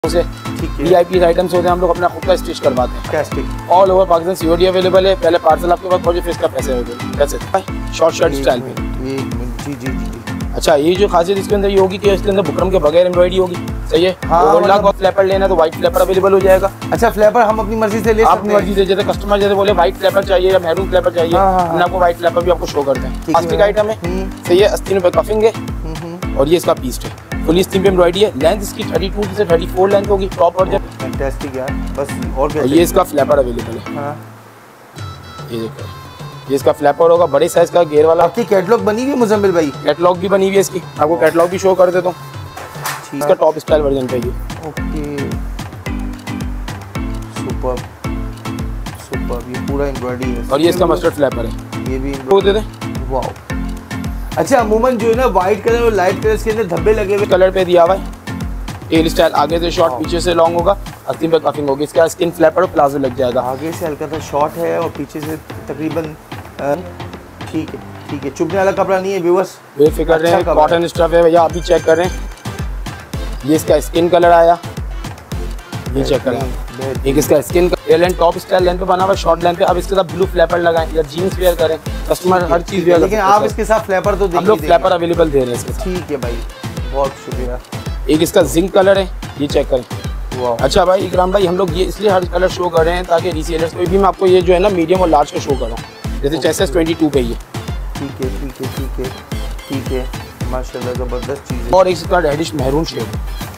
से VIP items होते हैं, हम लोग अपना खुद का स्टिच करवाते हैं। क्या stitch? All over Pakistan COD available है। पहले पार्सल आपके पास पहुंचे, फिर इसका पैसे होंगे। कैसे? शॉर्ट शर्ट स्टाइल में। जी जी जी। अच्छा, ये जो खासियत इसके अंदर ये होगी कि इसके अंदर बुकरम के बगैर एम्ब्रॉयडरी होगी। सही है। हाँ, और फ्लैपर लेना तो व्हाइट फ्लैपर अवेलेबल हो जाएगा। अच्छा, फ्लैपर हम अपनी मर्जी से ले सकते हैं? अपनी मर्जी से, जैसे कस्टमर जैसे बोले व्हाइट फ्लैपर चाहिए या मैरून फ्लैपर चाहिए, हमने आपको व्हाइट फ्लैपर भी आपको शो करते हैं। प्लास्टिक आइटम है। सही है। 80 रुपए कफिंग है और ये इसका पीस है। फुली स्टीम पे एम्ब्रॉयडरी है। लेंथ इसकी 32 से 34 लेंथ होगी टॉप वर्जन। फैंटास्टिक यार। बस और क्या? ये इसका फ्लैपर अवेलेबल है। हाँ। ये देखो, ये इसका फ्लैपर होगा बड़े साइज का घेर वाला। आपकी कैटलॉग बनी हुई है मुजम्मिल भाई? कैटलॉग भी बनी हुई है इसकी, आपको कैटलॉग भी शो कर देता हूँ। इसका टॉप स्टाइल वर्जन पे ये। Okay, super super. ये पूरा एम्ब्रॉयडरी है और ये इसका मस्टर्ड फ्लैपर है। ये भी दे दे। वाओ। अच्छा, अमूमन जो है ना व्हाइट कलर और लाइट कलर के अंदर धब्बे लगे हुए कलर पे दिया हुआ है। टेल स्टाइल आगे से शॉर्ट, पीछे से लॉन्ग होगा। 80 पे कफिंग होगी। इसका स्किन फ्लैपर और प्लाजो लग जाएगा। आगे से हल्का सा शॉर्ट है और पीछे से तकरीबन ठीक है ठीक है। चुभने वाला कपड़ा नहीं है व्यूअर्स, बेफिक्र रहे हैं, कॉटन स्टफ है भैया। आप भी चेक कर रहे हैं। ये इसका स्किन कलर आया, ये चेक करें। एक इसका skin length top style length पे बना हुआ, शॉर्ट लेंथ पे। अब इसके साथ ब्लू फ्लैपर लगाएं या जीन्स वेयर करें, कस्टमर हर चीज वेयर। लेकिन आप इसके साथ फ्लैपर तो हम लोग फ्लैपर अवेलेबल दे रहे हैं इसके साथ। ठीक है भाई, बहुत शुक्रिया। एक इसका जिंक कलर है, ये चेक करें। अच्छा भाई इकराम भाई, हम लोग ये इसलिए हर कलर शो कर रहे हैं ताकि रीसेलर्स को भी मैं आपको ये जो है ना मीडियम और लार्ज का शो कर रहा हूँ। जैसे चेस्ट 22 पे ये। ठीक है ठीक है ठीक है ठीक है, माशाल्लाह ज़बरदस्त चीज़ है। और एक इसका रेडिश मैरून शेड,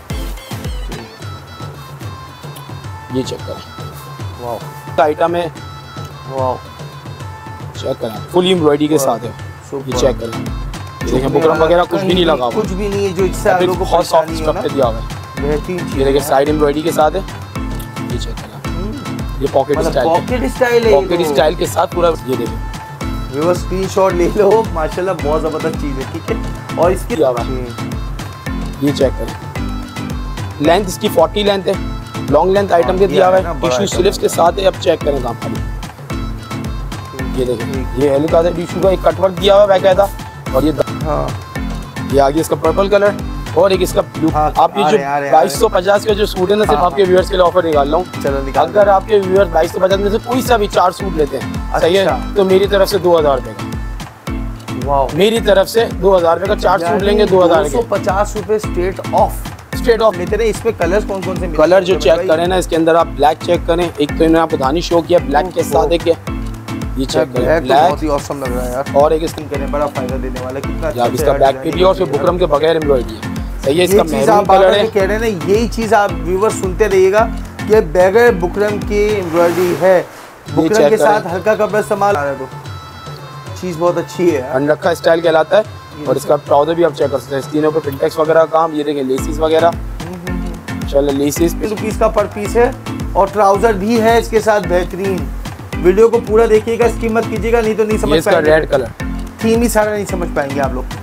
ये चेक करें। वाह, आइटम है। वाह, चेक करें, फुल एम्ब्रॉयडरी के साथ है। ये चेक करें, ये देखें बुकरम वगैरह कुछ भी नहीं लगा हुआ, कुछ भी नहीं है जो इससे आप लोगों को बहुत सॉफ्ट स्टफ पे दिया हुआ है। बेहतरीन चीज़। ये देखिए साइड एम्ब्रॉयडरी के साथ है। ये चेक करें, ये पॉकेट स्टाइल है। पॉकेट स्टाइल है, पॉकेट स्टाइल के साथ पूरा। ये देखिए, वो स्क्रीनशॉट ले लो, माशाल्लाह बहुत ज़बरदस्त चीज़ है। ठीक है। और इसकी ये चेक करें, लेंथ इसकी 40 लेंथ है। लॉन्ग लेंथ आइटम के दिया हुआ है, टिश्यू स्लीव्स के साथ है। अब चेक करें काम खाली, ये देखिए, ये हल्का सा टिश्यू का एक कटवर्क दिया हुआ है बाकायदा। और ये ये आगे इसका पर्पल कलर और एक इसका ब्लू। आप ये जो 2250 का जो सूट है ना, सिर्फ आपके व्यूअर्स के लिए ऑफर निकाल रहा हूँ। चलो निकाल। अगर आपके व्यूअर्स 2250 में से कोई सा भी 4 सूट लेते हैं, सही है, तो मेरी तरफ से 2000 रुपए का। वाह, मेरी तरफ से 2000 रुपए का 4 सूट लेंगे, 2000 के 250 रुपए स्ट्रेट ऑफ लेते रहे। इसमें कलर्स कौन कौन से? कलर जो चेक करें ना, इसके अंदर आप ब्लैक चेक करें। एक तो इन्होंने आपको धानी शो किया ब्लैक के साथ, एक ये चेक करें, ब्लैक बहुत ही ऑसम लग रहा है यार। और एक स्किन करें, बड़ा फायदा देने वाला। कितना अच्छा इसका बैक पे भी और फिर बुकरम के बगैर एम्ब्रॉयडरी है। सही है। इसका मैरून कलर है, कह रहे हैं ना, यही चीज आप व्यूअर्स सुनते रहिएगा कि बगैर बुकरम की एम्ब्रॉयडरी है। बुकरम के साथ हल्का कपड़ा इस्तेमाल आ रहा है तो चीज बहुत अच्छी है। अनरखा स्टाइल कहलाता है। और इसका ट्राउजर भी आप चेक कर सकते हैं, तीनों पे प्रिंटेक्स वगैरह काम। ये देखें लेसिस वगैरह, चलो लेसिस ₹20 का पर पीस है और ट्राउजर भी है इसके साथ बेहतरीन। वीडियो को पूरा देखिएगा, स्किप मत कीजिएगा, नहीं तो नहीं समझ पाएंगे। इसका रेड कलर थीम ही सारा नहीं समझ पाएंगे आप लोग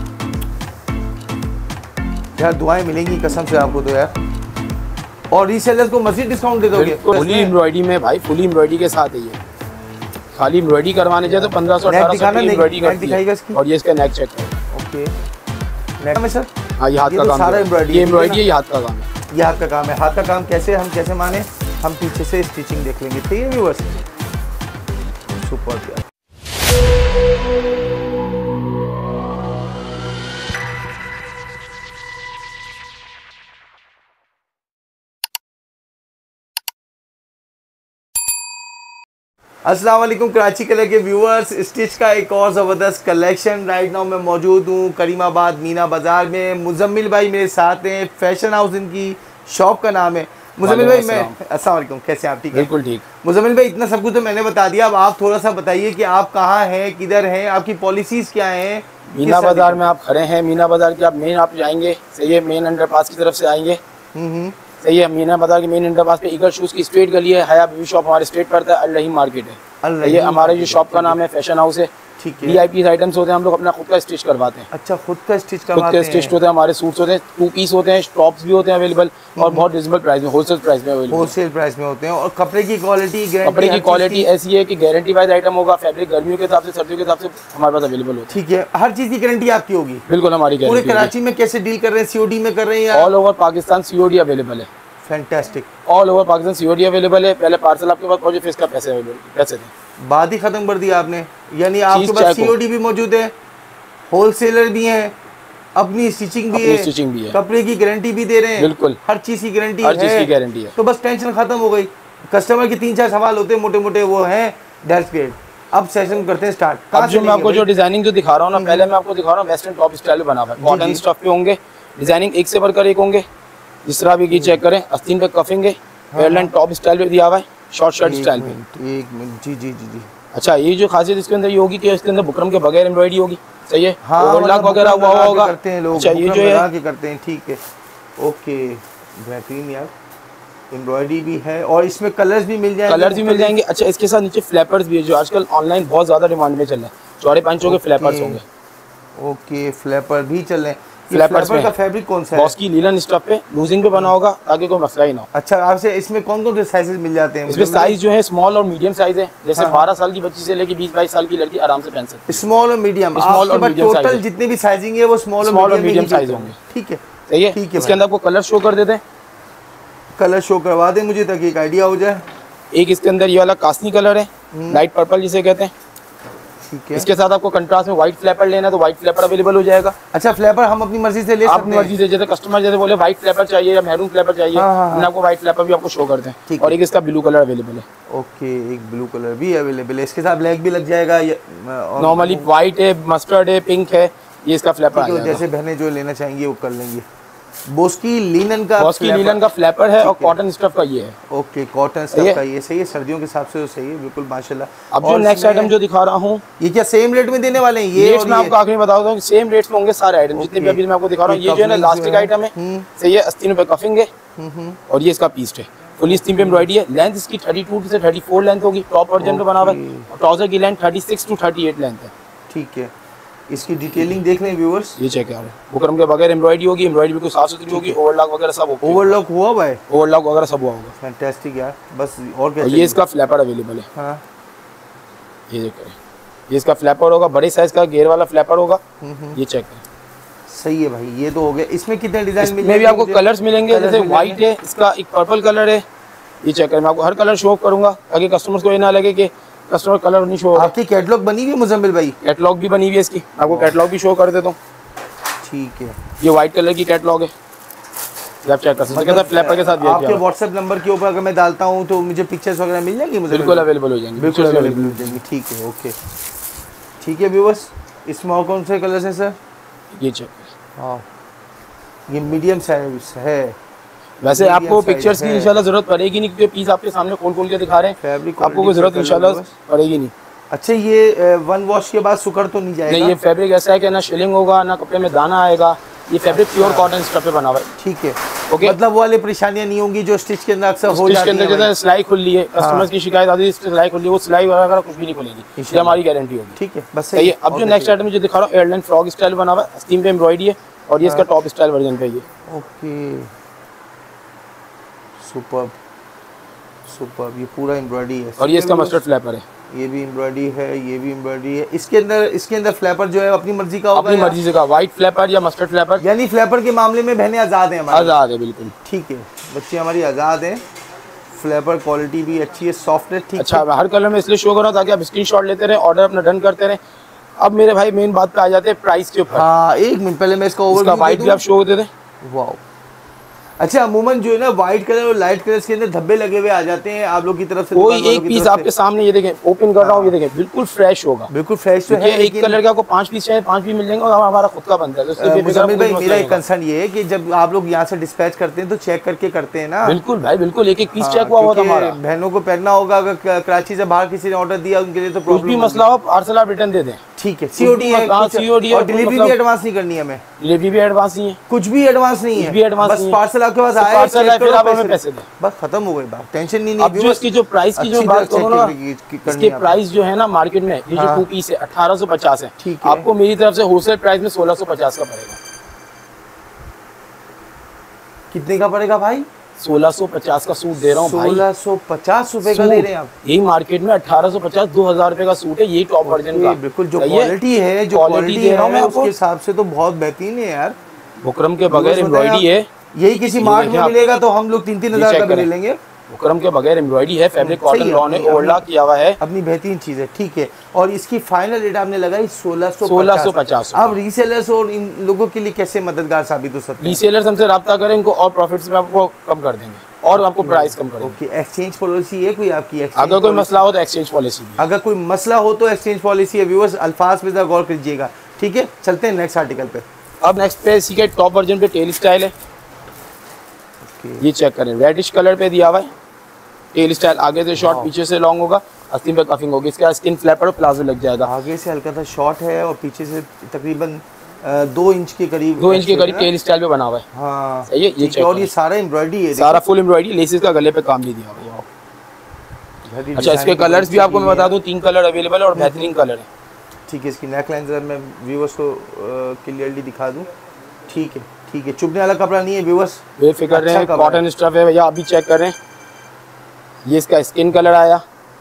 यार। दुआएं मिलेंगी कसम से आपको तो यार। और रीसेलर्स को मजीद डिस्काउंट दे दोगे? फुली एम्ब्रॉयडरी में भाई, फुली एम्ब्रॉयडरी के साथ है ये। खाली एम्ब्रॉयडरी करवाने चाहिए तो 1500-1800 एम्ब्रॉयडरी करती है। और ये इसका नेक चेक है। ओके, नेक में सर? हाँ, ये हाथ का काम सारा एम्ब्रॉयडरी, ये एम्ब्रॉयडरी है, ये हाथ का काम है। ये हाथ का काम है। हाथ का काम कैसे, हम कैसे माने? हम पीछे से स्टिचिंग देख लेंगे। ठीक है व्यूअर्स, सुपर यार। अस्सलाम वालेकुम कराची कलर के व्यूअर्स, स्टिच का एक और ज़बरदस्त कलेक्शन। राइट नाउ मैं मौजूद हूँ करीमाबाद मीना बाज़ार में। मुजम्मिल भाई मेरे साथ हैं, फैशन हाउस इनकी शॉप का नाम है। मुजम्मिल भाई मैं अस्सलाम वालेकुम, कैसे आप? ठीक है, बिल्कुल ठीक। मुजम्मिल भाई इतना सब कुछ तो मैंने बता दिया, अब आप थोड़ा सा बताइए कि आप कहाँ हैं, किधर हैं, आपकी पॉलिसीज़ क्या हैं? मीना बाज़ार में आप खड़े हैं। मीना बाज़ार के आप मेन आप जाएंगे, सही है, मेन अंडरपास की तरफ से आएंगे। सही है। मीना बाज़ार के मेन अंडरपास पे ईगल शूज़ की स्ट्रेट गली है। हया बीबी शॉप हमारे स्ट्रेट पड़ता है। अल रहीम मार्केट है। ये हमारे जो शॉप का नाम है फैशन हाउस है। ठीक है। VIP आइटम्स होते हैं, हम लोग अपना खुद का स्टिच करवाते हैं। अच्छा, खुद का स्टिच करवाते हैं? स्टिच होते हैं हमारे, सूट्स होते हैं, 2 पीस होते हैं, टॉप्स भी होते हैं अवेलेबल और बहुत रिजनेबल प्राइस में, होलसेल प्राइस में अवेलेबल। होलसेल प्राइस में होते हैं। और कपड़े की क्वालिटी, कपड़े की क्वालिटी ऐसी है कि गारंटी वाइज आइटम होगा। फैब्रिक गर्मियों के हिसाब से, सर्दियों के हिसाब से हमारे पास अवेलेबल होता है। ठीक है, हर चीज़ की गारंटी आपकी होगी? बिल्कुल हमारी गारंटी। पूरे कराची में कैसे डील कर रहे हैं? COD में कर रहे हैं या all over Pakistan COD available है। Fantastic. All over Pakistan COD available है। पहले पार्सल आपके पास पहुंचे, फिर इसका पैसे अवेलेबल, पैसे दें। बात ही खत्म कर दिया आपने। यानी आपके पास सीओडी भी मौजूद है, होलसेलर भी हैं, अपनी स्टिचिंग भी है, कपड़े की गारंटी भी दे रहे हैं। बिल्कुल, हर चीज की गारंटी हर चीज की गारंटी है। तो बस टेंशन खत्म हो गई। कस्टमर के 3-4 सवाल होते हैं मोटे मोटे, वो हैं दैट्स ग्रेट। अब सेशन करते हैं स्टार्ट। अब जो मैं आपको जो डिजाइनिंग जो दिखा रहा हूँ ना, पहले मैं आपको दिखा रहा हूँ वेस्टर्न टॉप स्टाइल में बना हुआ है। कॉटन स्टफ पे होंगे, डिजाइनिंग एक से बढ़कर एक होंगे। जिस तरह भी चेक करें, आस्तीन पे कफिंग है, एयरलाइन टॉप स्टाइल पे दिया हुआ है, शॉर्ट शर्ट स्टाइल पे। एक मिनट, जी जी जी जी। अच्छा, ये जो खासियत इसके अंदर ये होगी कि इसके अंदर बुकरम के बगैर एम्ब्रॉयडरी होगी। सही है, हाँ, ओवरलॉक वगैरह हुआ होगा करते हैं लोग। अच्छा, ये जो है के करते हैं, ठीक है, ओके, बेहतरीन यार। एम्ब्रॉयडरी भी है और इसमें कलर्स भी मिल जाएंगे। कलर्स भी मिल जाएंगे। अच्छा, इसके साथ नीचे फ्लैपर्स भी है, जो आजकल ऑनलाइन बहुत ज्यादा डिमांड में चल रहे हैं। चौड़े पांचों के फ्लैपर्स होंगे। ओके, फ्लैपर भी चल रहे हैं। फ्लैपर्स का फैब्रिक कौन सा है? बॉस की लीलन स्टफ पे लूजिंग पे बना होगा, ताकि कोई मसला ही ना हो। अच्छा, आपसे इसमें कौन कौन से साइजेस मिल जाते हैं? इसमें साइज जो है स्मॉल और मीडियम साइज है। जैसे 12 साल की बच्ची से लेके 20-22 साल की लड़की आराम से पहन सकती है। स्मॉल और मीडियम, स्मॉल और मीडियम टोटल जितने भी साइजिंग है वो स्मॉल और मीडियम साइज होंगे। ठीक है, सही है। इसके अंदर आपको कलर शो कर देते हैं। कलर शो करवा दें मुझे, ताकि एक आइडिया हो जाए। एक इसके अंदर ये वाला कास्नी कलर है, लाइट पर्पल जिसे कहते हैं। ठीक है, इसके साथ आपको कंट्रास्ट में व्हाइट फ्लैपर लेना है तो व्हाइट फ्लैपर अवेलेबल हो जाएगा। अच्छा, फ्लैपर हम अपनी मर्जी से ले सकते हैं? अपनी मर्जी से, जैसे कस्टमर जैसे बोले व्हाइट फ्लैपर चाहिए या मैरून फ्लैपर चाहिए, हमने आपको व्हाइट फ्लैपर भी आपको शो करते हैं। और एक इसका ब्लू कलर अवेलेबल है। ओके, एक ब्लू कलर भी अवेलेबल है। इसके साथ ब्लैक भी लग जाएगा? नॉर्मली व्हाइट है, मस्टर्ड है, पिंक है, ये इसका फ्लैपर आ जाएगा। जैसे बहनें जो लेना चाहेंगे वो कर लेंगे। बॉस्की लीलन का फ्लैपर है और कॉटन स्टफ का ये है। ओके, कॉटन स्टफ का ये सही है, सर्दियों के हिसाब से तो सही है, बिल्कुल माशाल्लाह। अब जो नेक्स्ट आइटम जो दिखा रहा हूँ, ये क्या सेम रेट में देने वाले हैं? ये रेट्स मैं आपको आखिरी बता दूं कि सेम रेट्स में होंगे सारे आइटम जितने भी अभी मैं आपको दिखा रहा हूँ। ये जो है ना लास्टिक आइटम है, सही है, आस्तीन पे कफिंग है और ये इसका पीस है। फुली आस्तीन पे एम्ब्रॉयडरी है। लेंथ इसकी 32 से 34 लेंथ होगी, टॉप वर्जन पे बना हुआ है। और ट्राउजर की लेंथ 36 to 38 लेंथ है। ठीक है, इसकी डिटेलिंग देख रहे हैं व्यूअर्स, ये चेक करें। बुकरम के बगैर एम्ब्रॉयडरी होगी, एम्ब्रॉयडरी बिल्कुल साफ सुथरी होगी, ओवरलॉक वगैरह सब होगा। ओवरलॉक हुआ भाई? ओवरलॉक वगैरह सब हुआ होगा। फैंटास्टिक यार, बस और क्या? ये इसका फ्लैपर अवेलेबल है। हाँ, ये चेक करें, ये इसका फ्लैपर होगा, बड़े साइज का घेर वाला फ्लैपर होगा। ये चेक करें, सही है भाई। ये तो हो गया। इसमें कितने डिजाइन मिलेंगे? भी आपको कलर्स मिलेंगे, जैसे व्हाइट है, इसका एक पर्पल कलर है। ये चेक करें, मैं आपको हर कलर शो करूंगा ताकि कस्टमर्स को ये ना लगे कि कस्टमर कलर नहीं शो होगा। आपकी कैटलॉग बनी हुई है मुजम्मिल भाई? कैटलॉग भी बनी हुई है इसकी, आपको कैटलॉग भी शो कर देता हूँ। ठीक है, ये व्हाइट कलर की कैटलॉग है, आप चेक कर सकते हैं। फ्लैपर के साथ आपके व्हाट्सएप नंबर के ऊपर अगर मैं डालता हूँ तो मुझे पिक्चर्स वगैरह मिल जाएंगी? मुझे बिल्कुल अवेलेबल हो जाएंगे, बिल्कुल अवेलेबल हो जाएंगी। ठीक है, ओके, ठीक है व्यूअर्स। इसमें कौन से कलर्स हैं सर? ये चेक, हाँ, ये मीडियम साइज है। वैसे आपको पिक्चर्स की इंशाल्लाह जरूरत पड़ेगी नहीं, क्योंकि पीस आपके सामने खोल के दिखा रहे हैं। फैब्रिक आपको कोई जरूरत इंशाल्लाह पड़ेगी नहीं। अच्छा, ये वन वॉश के बाद सुखड़ तो नहीं जाएगा? नहीं, ये फैब्रिक ऐसा है कि ना शिलिंग होगा ना कपड़े में दाना आएगा। ये फैब्रिक प्योर कॉटन स्टफ पे बना हुआ है। ठीक है, ओके, मतलब वो वाली परेशानियां नहीं होंगी जो स्टिच के अंदर अक्सर हो जाती है। स्टिच के अंदर जैसे सिलाई खुली है, कस्टमर्स की शिकायत आती है सिलाई खुली है, वो सिलाई वगैरह कुछ भी नहीं खुलेगी, ये हमारी गारंटी होगी। ठीक है, बस सही है। अब जो नेक्स्ट आइटम जो दिखा रहा हूँ, एयरलाइन फ्रॉक स्टाइल बना हुआ है, आस्तीन पे एम्ब्रॉयडरी है और ये इसका टॉप स्टाइल वर्जन पे। ये ओके, सुपर्ब सुपर्ब, ये पूरा एम्ब्रॉयडरी है। और ये इसका मस्टर्ड फ्लैपर है। ये भी एम्ब्रॉयडरी है, ये भी एम्ब्रॉयडरी है। इसके अंदर फ्लैपर जो है अपनी मर्जी का होगा? अपनी मर्जी से का, व्हाइट फ्लैपर या मस्टर्ड फ्लैपर। यानी फ्लैपर के मामले में बहनें आज़ाद हैं हमारी? आज़ाद है बिल्कुल। ठीक है, बच्चे हमारी आज़ाद हैं। फ्लैपर क्वालिटी भी अच्छी है, सॉफ्ट है। ठीक, अच्छा, हर कलर में इसलिए शो कर रहा हूँ ताकि आप स्क्रीनशॉट लेते रहे, ऑर्डर अपना डन करते रहे। अब मेरे भाई मेन बात पे आ जाते हैं प्राइस के ऊपर। हाँ, एक मिनट पहले मैं इसका ओवरव्यू व्हाइट भी आप शो दे दें। वाह, अच्छा, अमूमन जो है ना व्हाइट कलर और लाइट कलर के अंदर धब्बे लगे हुए आ जाते हैं आप लोग की तरफ से। कोई एक पीस आपके सामने, ये देखें, ओपन कर रहा हूँ, ये देखें, बिल्कुल फ्रेश होगा। बिल्कुल फ्रेश तो है। एक कलर का आपको 5 पीस चाहिए, 5 भी मिल जाएंगे, और हमारा खुद का बनता है। मुजम्मिल भाई, मेरा एक कंसर्न ये है कि जब आप लोग यहाँ से डिस्पैच करते हैं तो चेक करके करते हैं ना? बिल्कुल भाई, बिल्कुल, एक पीस चेक हुआ होगा हमारा। बहनों को पहनना होगा, अगर कराची से बाहर किसी ने ऑर्डर दिया उनके लिए तो कुछ भी मसला हो, पार्सल आप रिटर्न दे दें। ठीक है, सीओडी है, सीओडी है, और डिलीवरी भी एडवांस नहीं करनी है हमें? डिलीवरी भी एडवांस नहीं है, कुछ भी एडवांस नहीं है, बस पार्सल आपके पास आया, फिर आप हमें पैसे दें, बस खत्म हो गई बात, टेंशन नहीं। अब जो इसकी जो प्राइस की जो बात करो ना, इसके प्राइस जो है ना मार्केट में, ये जो 2 पीस है 1850 है, आपको मेरी तरफ से होलसेल प्राइस में 1650 का पड़ेगा। कितने का पड़ेगा भाई? 1650 का सूट दे रहा हूँ भाई। 1650 रुपए का दे रहे हैं आप? यही मार्केट में 1850 2000 रुपए का सूट है, यही टॉप वर्जन का। बिल्कुल, जो क्वालिटी है, जो क्वालिटी दे रहा हूँ मैं उसके हिसाब से तो बहुत बेहतरीन है यार। बुकरम के बगैर एम्ब्रॉयडरी है, यही किसी मार्ट में मिलेगा तो हम लोग 3-3 हज़ार का भी ले लेंगे। बुकरम के बगैर एम्ब्रॉयडरी है, फैब्रिक कॉटन लॉन है, ओवरलॉक किया हुआ है, अपनी बेहतरीन चीज़ है। ठीक है, और इसकी फाइनल रेट आपने लगाई 1650। अब रीसेलर्स और इन लोगों के लिए कैसे मददगार साबित हो सकते हैं? रीसेलर्स हमसे रब्ता करें, इनको और प्रॉफिट्स में आपको कम कर देंगे और आपको प्राइस कम करेंगे। ओके, एक्सचेंज पॉलिसी है कोई आपकी? अगर कोई मसला हो तो एक्सचेंज पॉलिसी, अगर कोई मसला हो तो एक्सचेंज पॉलिसी है। व्यूअर्स अल्फाज पे जरा गौर कीजिएगा। ठीक है, चलते हैं नेक्स्ट आर्टिकल पे। अब नेक्स्ट पे इसी के टॉप वर्जन पे टेल स्टाइल है। ये चेक करें, रेडिश कलर पे दिया हुआ है, टेल स्टाइल आगे से शॉर्ट पीछे से लॉन्ग होगा, आस्तीन पे कफिंग होगी, इसका स्किन फ्लैपर और प्लाजो लग जाएगा। आगे से हल्का सा शॉर्ट है और पीछे से तकरीबन 2 इंच के करीब, 2 इंच के करीब टेल स्टाइल पे बना हुआ है। हाँ सही है, ये चेक और ये सारा एम्ब्रॉयडरी है, सारा फुल एम्ब्रॉयडरी, लेसेस का गले पे काम भी दिया हुआ है। अच्छा, इसके कलर्स भी आपको मैं बता दूं, 3 कलर अवेलेबल है और बेहतरीन कलर है। ठीक है, इसकी नेक लाइन जरा मैं व्यूअर्स को क्लियरली दिखा दूं। ठीक है, ठीक है, चुभने वाला कपड़ा नहीं है व्यूअर्स, बेफिक्र रहें, कॉटन स्टफ है भैया। अभी चेक करें, ये इसका स्किन कलर आया,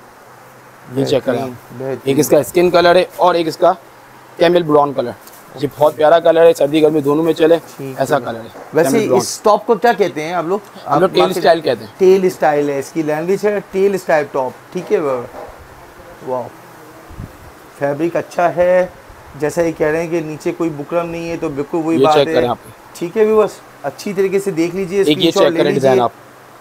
ये चेक करें, एक इसका स्किन कलर है और एक इसका कैमल ब्राउन कलर। ये बहुत प्यारा कलर है, सर्दी गर्मी दोनों में चले, ऐसा कलर है। वैसे इस टॉप को क्या कहते हैं आप लोग? हम लोग टेल स्टाइल कहते हैं। टेल स्टाइल है इसकी लैंग्वेज है, टेल स्टाइल टॉप। ठीक है, वाह, फैब्रिक अच्छा है, जैसा ये कह रहे हैं कि नीचे कोई बुकरम नहीं है, तो बिल्कुल वही बात है। ठीक है व्यूअर्स, अच्छी तरीके से देख लीजिए, ये चेक करें डिजाइन आप,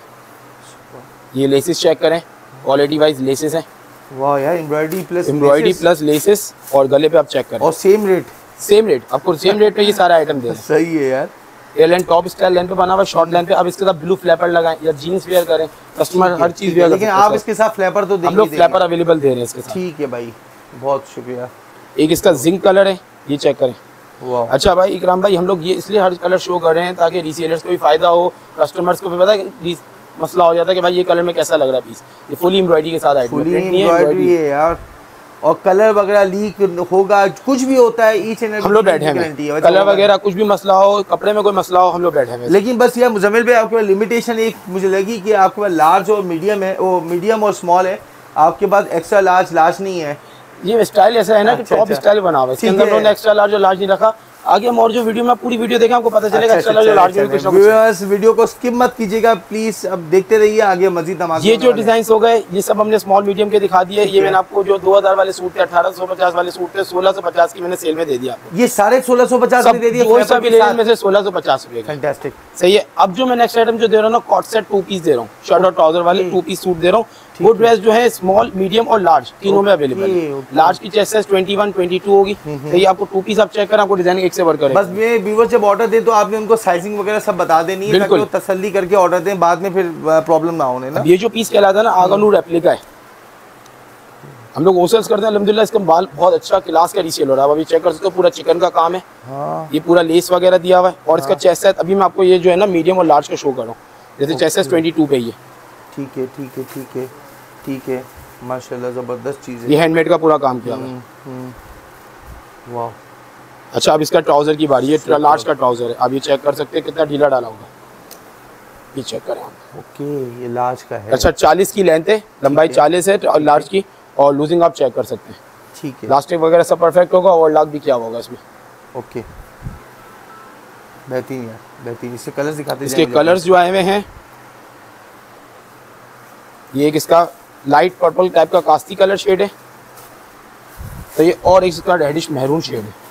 ये लेसेस चेक करें, क्वालिटी वाइज लेसेस हैं। वाह यार, एम्ब्रॉयडरी प्लस लेसेस और गले पे आप चेक करें, और सेम रेट आपको सेम रेट पे ये सारा आइटम दे। सही है यार, एयरलाइन टॉप स्टाइल लेंथ पे बना हुआ, शॉर्ट लेंथ पे। अब इसके साथ ब्लू फ्लैपर लगाएं या जीन्स वेयर करें, कस्टमर हर चीज वेयर। लेकिन आप इसके साथ फ्लैपर तो हम लोग फ्लैपर अवेलेबल दे रहे हैं इसके साथ। ठीक है भाई, बहुत शुक्रिया। एक इसका जिंक कलर है, ये चेक करें। वाह, अच्छा भाई इकराम भाई, हम लोग ये इसलिए हर कलर शो कर रहे हैं ताकि रीसेलर्स को भी फायदा हो, कस्टमर्स को भी पता है, मसला हो जाता है कि भाई ये कलर में कैसा लग रहा है पीस। ये फुली एम्ब्रॉयडरी के साथ आइटम है यार, और कलर वगैरह लीक होगा, कुछ भी होता है, ईच एंड एवरी हम लोग बैठे हैं। कलर वगैरह कुछ भी मसला हो, कपड़े में कोई मसला हो, हम लोग बैठे हैं। लेकिन बस यार मुजम्मिल भाई, आपके पास लिमिटेशन एक मुझे लगी कि आपके पास लार्ज और मीडियम है, वो मीडियम और स्मॉल है, आपके पास एक्स्ट्रा लार्ज नहीं है। ये स्टाइल ऐसा है ना कि टॉप स्टाइल बना हुआ है, इसके अंदर उन्होंने एक्स्ट्रा लार्ज और लार्ज नहीं रखा। आगे हम और जो वीडियो में पूरी वीडियो देखें आपको पता चलेगा एक्स्ट्रा लार्ज और लार्ज में कुछ ना कुछ। वीडियो को स्किप मत कीजिएगा प्लीज, अब देखते रहिए, आगे मजीद धमाके। ये जो डिजाइन हो गए ये सब हमने स्मॉल मीडियम के दिखा दिए। ये मैंने आपको जो 2000 वाले सूट थे, 1850 वाले सूट थे, 1650 की मैंने सेल में दे दिया आपको। ये सारे 1650 में दे दिए, कोई सा भी रेंज में से 1650 रुपए। फैंटास्टिक, सही है। अब जो मैं नेक्स्ट आइटम जो दे रहा हूँ ना, कॉट सेट 2 पीस दे रहा हूँ, शर्ट और ट्राउजर वाले 2 पीस सूट दे रहा हूँ। वो ड्रेस जो है स्मॉल मीडियम और लार्ज तीनों में अवेलेबल है। लार्ज की चेस्ट साइज 21 22 होगी। तो ये आपको 2 पीस आप चेक करें, आपको डिजाइन एक से बढ़कर। बस ये व्यूअर जब ऑर्डर दे तो आपने उनको साइजिंग वगैरह सब बता देनी है ताकि वो तसल्ली करके ऑर्डर दें, बाद में फिर प्रॉब्लम ना होने ना। ये जो पीस कहलाता है ना, आगानू रेप्लिका है, हम लोग होलसेल्स करते हैं अल्हम्दुलिल्लाह। इसका माल बहुत अच्छा क्लास का रीसेल हो रहा है। अभी चेक कर सकते हो, पूरा चिकन का काम है। ये पूरा लेस वगैरह दिया हुआ है। और इसका चेस्ट साइज अभी मैं आपको ये जो है ना मीडियम और लार्ज का शो कर रहा हूँ। जैसे चेस्ट साइज 22 पे ही है। ठीक है, ठीक है, ठीक है, ठीक है, माशाल्लाह ज़बरदस्त चीज़ है। ये हैंडमेड का पूरा काम किया हुआ है। वाह, अच्छा अब इसका ट्राउजर की बारी है। लार्ज का ट्राउजर है, आप ये चेक कर सकते हैं कितना ढीला डाला होगा, ये चेक करें आप। ओके, ये लार्ज का है। अच्छा 40 की लेंथ है, लंबाई 40 है और लार्ज की, और लूजिंग आप चेक कर सकते हैं। ठीक है, लास्टिक वगैरह सब परफेक्ट होगा, और लॉक भी किया होगा इसमें। ओके, बेहतरीन है, बेहतरीन। इसके कलर्स दिखाते हैं। इसके कलर्स जो आए हुए हैं, ये एक इसका लाइट पर्पल टाइप का कास्ती कलर शेड है, तो ये, और एक इसका रेडिश मैरून शेड है।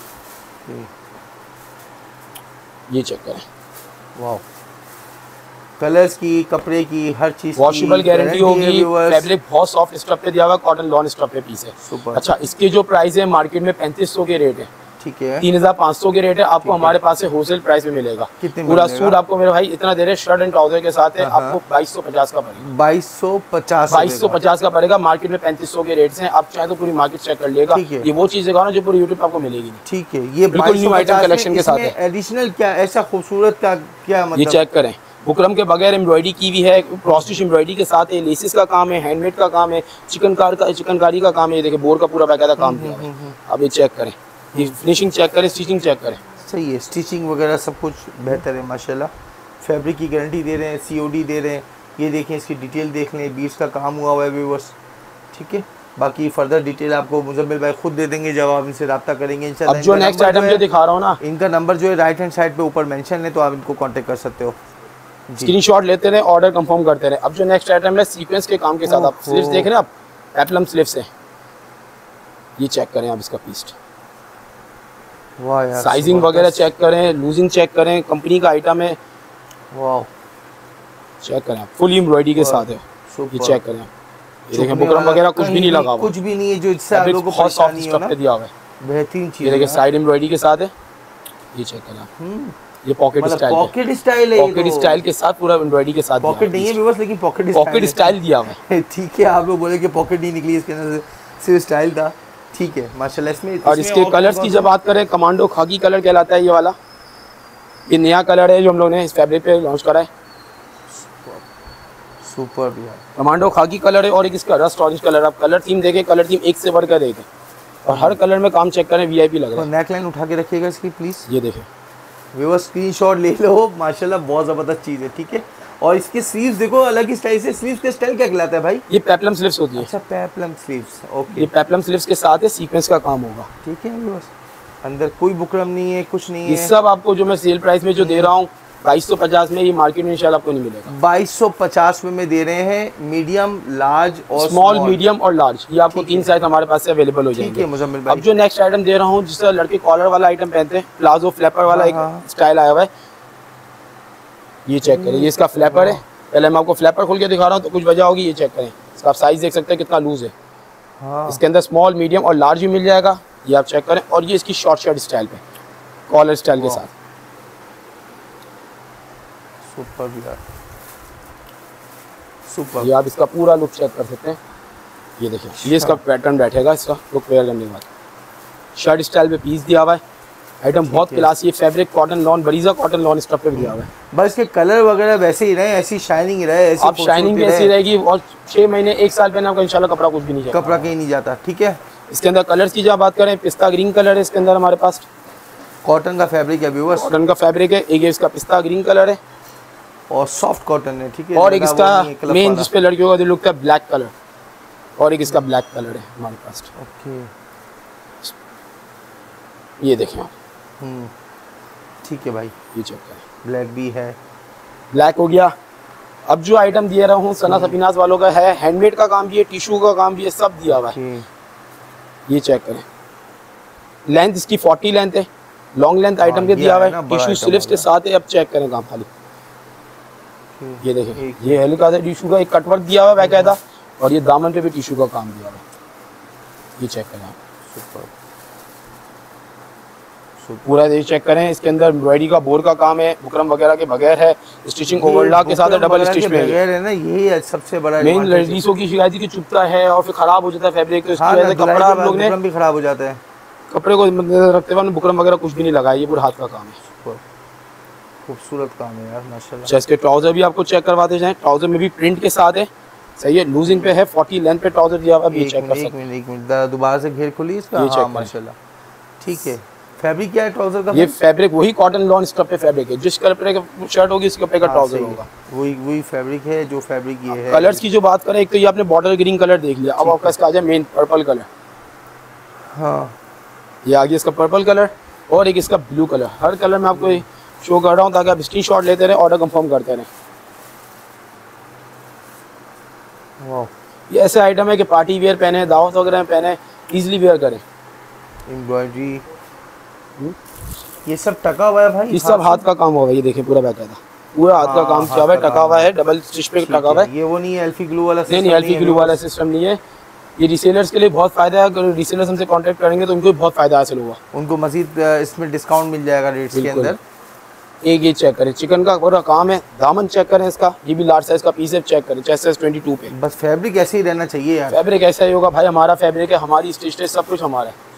ये चेक करें। वाह, कलर्स की, कपड़े की, हर चीज वॉशेबल गारंटी होगी। फैब्रिक बहुत सॉफ्ट स्टफ पे दिया हुआ, कॉटन लॉन स्टफ पे पीस है। अच्छा इसके जो प्राइस है मार्केट में 3500 के रेट है। ठीक है, 3500 के रेट है। आपको हमारे पास से होलसेल प्राइस में मिलेगा। पूरा सूट आपको मेरे भाई इतना दे रहे, शर्ट एंड ट्राउजर के साथ है, आपको 2250 का पड़ेगा। 2250 का पड़ेगा। मार्केट में 3500 के रेट हैं। आप चाहे तो पूरी मार्केट चेक कर लेगा। ये वो चीजें ना जो पूरी यूट्यूब आपको मिलेगी। ठीक है, ये बिल्कुल न्यू आइटम कलेक्शन के साथ है। एडिशनल क्या ऐसा खूबसूरत का क्या मतलब? ये चेक करें, बुकरम के बगैर एम्ब्रॉयडरी की भी है, क्रॉस एम्ब्रॉयडरी के साथ है, लेसेस का काम है, हैंडमेड का काम है, चिकनकारी का काम है। ये देखिए बोर का पूरा बाकायदा काम किया है। अब ये चेक करें, ये फिनिशिंग चेक करें, स्टिचिंग चेक करें। सही है, स्टिचिंग वगैरह सब कुछ बेहतर है माशाल्लाह। फैब्रिक की गारंटी दे रहे हैं, COD दे रहे हैं। ये देखें, इसकी डिटेल देख लें, बीट्स का काम हुआ है व्यूअर्स। ठीक है, बाकी फर्दर डिटेल आपको मुजम्मिल भाई खुद दे देंगे जब आप इनसे रब्ता करेंगे इंशाल्लाह। अब जो नेक्स्ट आइटम जो दिखा रहा हूँ ना, इनका नंबर जो है राइट हैंड साइड पे ऊपर मेंशन है, तो आप इनको कांटेक्ट कर सकते हो। स्क्रीनशॉट लेते रहे, ऑर्डर कंफर्म करते रहे। अब जो नेक्स्ट आइटम है सीक्वेंस के काम के साथ, आप स्लीव्स देख रहे हैं, आप पेप्लम स्लीव्स है, ये चेक करें आप इसका पीस, वाह यार, साइजिंग वगैरह चेक करें, लूजिंग चेक करें, कंपनी का आइटम है, वाह चेक करें आप, फुल एम्ब्रॉयडरी के साथ है, ये चेक करें आप, ये देखें बुकरम वगैरह कुछ भी नहीं लगा हुआ, कुछ भी नहीं है जो इससे आप लोगों को बहुत सॉफ्ट परेशानी हो ना, दिया हुआ है, बेहतरीन चीज। ये देखिए साइड एम्ब्रॉयडरी के साथ है, ये चेक करें आप, ये पॉकेट स्टाइल, पॉकेट स्टाइल है, पॉकेट स्टाइल के साथ पूरा एम्ब्रॉयडरी के साथ, पॉकेट नहीं है व्यूअर्स लेकिन पॉकेट स्टाइल दिया हुआ है। ठीक है, आप लोग बोले कि पॉकेट नहीं निकली, इसके अंदर सिर्फ स्टाइल था, ठीक है माशाल्लाह। इसमें और इसके कलर्स की जब बात करें, कमांडो खाकी कलर कहलाता है ये वाला, ये नया कलर है जो हम लोग ने इस फैब्रिक पे लॉन्च करा है, सुपर भी है, कमांडो खाकी कलर है। और एक इसका रस्ट ऑरेंज कलर, आप कलर थीम देखें, कलर थीम एक से बढ़कर एक है, और हर कलर में काम चेक करें, वीआईपी लग रहा है। नेक लाइन उठा के रखिएगा इसकी प्लीज, ये देखें व्यूअर्स स्क्रीनशॉट ले लो, माशाल्लाह बहुत ज़बरदस्त चीज़ है, ठीक है। और इसके स्लीव्स देखो अलग ही स्टाइल से, स्लीव्स का स्टाइल क्या कहलाता है भाई? ये पेप्लम स्लीव्स होती है। अच्छा पेप्लम स्लीव्स, ओके। ये पेप्लम स्लीव्स के साथ है सीक्वेंस का काम होगा, ठीक है व्यूअर्स, अंदर कोई बुकरम नहीं है, कुछ नहीं है, ये सब आपको जो मैं सेल प्राइस में जो दे रहा हूँ 2250 में, ये मार्केट में इंशाल्लाह आपको नहीं मिलेगा। 2250 में दे रहे हैं, मीडियम, लार्ज और स्मॉल, मीडियम और लार्ज, ये आपको 3 साइज हमारे पास से अवेलेबल हो जाएंगे। ठीक है मुजम्मिल भाई। अब जो नेक्स्ट आइटम दे रहा हूँ, जिससे लड़के कॉलर वाला आइटम पहनते हैं, प्लाजो फ्लैपर वाला एक स्टाइल आया हुआ है, ये चेक करें, ये इसका फ्लैपर है। पहले मैं आपको फ्लैपर खोल के दिखा रहा हूँ तो कुछ वजह होगी, ये चेक करें, इसका आप साइज देख सकते हैं कितना लूज है, इसके अंदर स्मॉल, मीडियम और लार्ज भी मिल जाएगा, ये आप चेक करें। और ये इसकी शॉर्ट शर्ट स्टाइल पे, कॉलर स्टाइल के साथ, सुपर भी यार, सुपर। ये आप इसका पूरा लुक चेक कर सकते हैं, ये देखिए, ये इसका पैटर्न बैठेगा, इसका लुक वेयर करने के बाद शर्ट स्टाइल पे पीस दिया हुआ है, आइटम बहुत क्लासी है, fabric cotton lawn, Bareeze cotton lawn stuff पे दिया हुआ है। बस के कलर वगैरह वैसे ही रहे, ऐसी शाइनिंग रहे, ऐसी आप शाइनिंग भी ऐसी रहेगी, और 6 महीने 1 साल पहने आपका इंशाल्लाह कपड़ा कुछ भी नहीं जाएगा, कपड़ा कहीं नहीं जाता, ठीक है। इसके अंदर कलर्स की जब बात करें, पिस्ता ग्रीन कलर है इसके अंदर हमारे पास, कॉटन का फैब्रिक है व्यूअर्स, कॉटन का फैब्रिक है, एक इसका पिस्ता ग्रीन कलर है और सॉफ्ट कॉटन है, ठीक है। और एक इसका मेन जिसपे लड़कियों का दिल लुकता है ब्लैक कलर, और एक इसका ब्लैक कलर है हमारे पास, ओके, ये देखें आप, ठीक है भाई, ये चेक करें, ब्लैक भी है, ब्लैक हो गया। अब जो आइटम दिए रहा हूँ सना सफीनाज वालों का है, हैंडमेड का काम भी है, टिश्यू का काम भी है, सब दिया हुआ है, ये चेक करें। लेंथ इसकी 40 लेंथ है, लॉन्ग लेंथ आइटम के दिया हुआ है, टिश्यू स्लीव्स के साथ है, अब चेक करें काम खाली, ये देखें, ये हल्का सा टिश्यू का एक कटवर्क दिया हुआ है बाकायदा, और ये दामन पे भी टिश्यू का काम दिया हुआ है, ये चेक करें आप, पूरा ये चेक करें। इसके अंदर एम्ब्रॉयडरी का बोर का काम है, बुकरम वगैरह के बगैर है, स्टिचिंग ओवरलॉक के साथ है, डबल स्टिच में है ना, यही है सबसे बड़ा मेन लेडीजों की शिकायत की चुभता है और फिर खराब हो जाता है फैब्रिक, तो इसकी वजह से कपड़ा हम लोग ने भी खराब हो जाता है, कपड़े को रखते हुए बुकरम वगैरह कुछ भी नहीं लगाया, ये पूरा हाथ का काम है, खूबसूरत काम है यार माशाल्लाह। अच्छा, इसके ट्राउजर भी आपको चेक करवाते जाएं, ट्राउजर में भी प्रिंट के साथ है, सही है, लूजिंग पे है, 40 लेंथ पे ट्राउजर दिया हुआ है, ये चेक कर सकते हैं। एक मिनट दोबारा से घेर खोलिए इसका, हां माशाल्लाह, ठीक है। फैब्रिक क्या है ट्राउजर का? ये फैब्रिक वही कॉटन लॉन स्टफ पे फैब्रिक है, जिस कलर की शर्ट होगी इस कपड़े का ट्राउजर होगा, वही फैब्रिक है जो फैब्रिक ये है। कलर्स की जो बात करें, एक तो ये आपने बॉटल ग्रीन कलर देख लिया, अब आपका इसका आ जाए मेन पर्पल कलर, हाँ ये आ गया इसका पर्पल कलर, और एक इसका ब्लू कलर, हर कलर में आपको शो कर रहा हूँ ताकि आप स्क्रीनशॉट लेते रहे, ऑर्डर कंफर्म करते रहे। वाह, ये ऐसे आइटम है कि पार्टी वेयर पहने, दावत वगैरह में पहने, इजीली वेयर करें। एम्ब्रॉयडरी ये सब टका हुआ है भाई, ये सब हाथ का काम हुआ है, ये देखें पूरा बाकायदा पूरा हाथ का काम किया हुआ है, टका हुआ है, डबल स्टिच पे टका हुआ है, ये वो नहीं है एल्फी ग्लू वाला सिस्टम, नहीं एल्फी ग्लू वाला सिस्टम नहीं है। ये रिसेलर्स के लिए बहुत फायदा है, अगर रिसेलर्स हमसे कांटेक्ट करेंगे तो उनको भी बहुत फायदा हासिल होगा, उनको मजीद इसमें डिस्काउंट मिल जाएगा रेट्स के अंदर। एक ये चेक करें, चिकन का पूरा काम है, दामन चेक करें इसका, ये भी लार्ज साइज का पीस है, चेक करें, चेस्ट साइज 22 पे, बस फैब्रिक ऐसे ही रहना चाहिए यार, फैब्रिक ऐसा ही होगा भाई, हमारा फैब्रिक है, हमारी स्टिच सब कुछ हमारा है,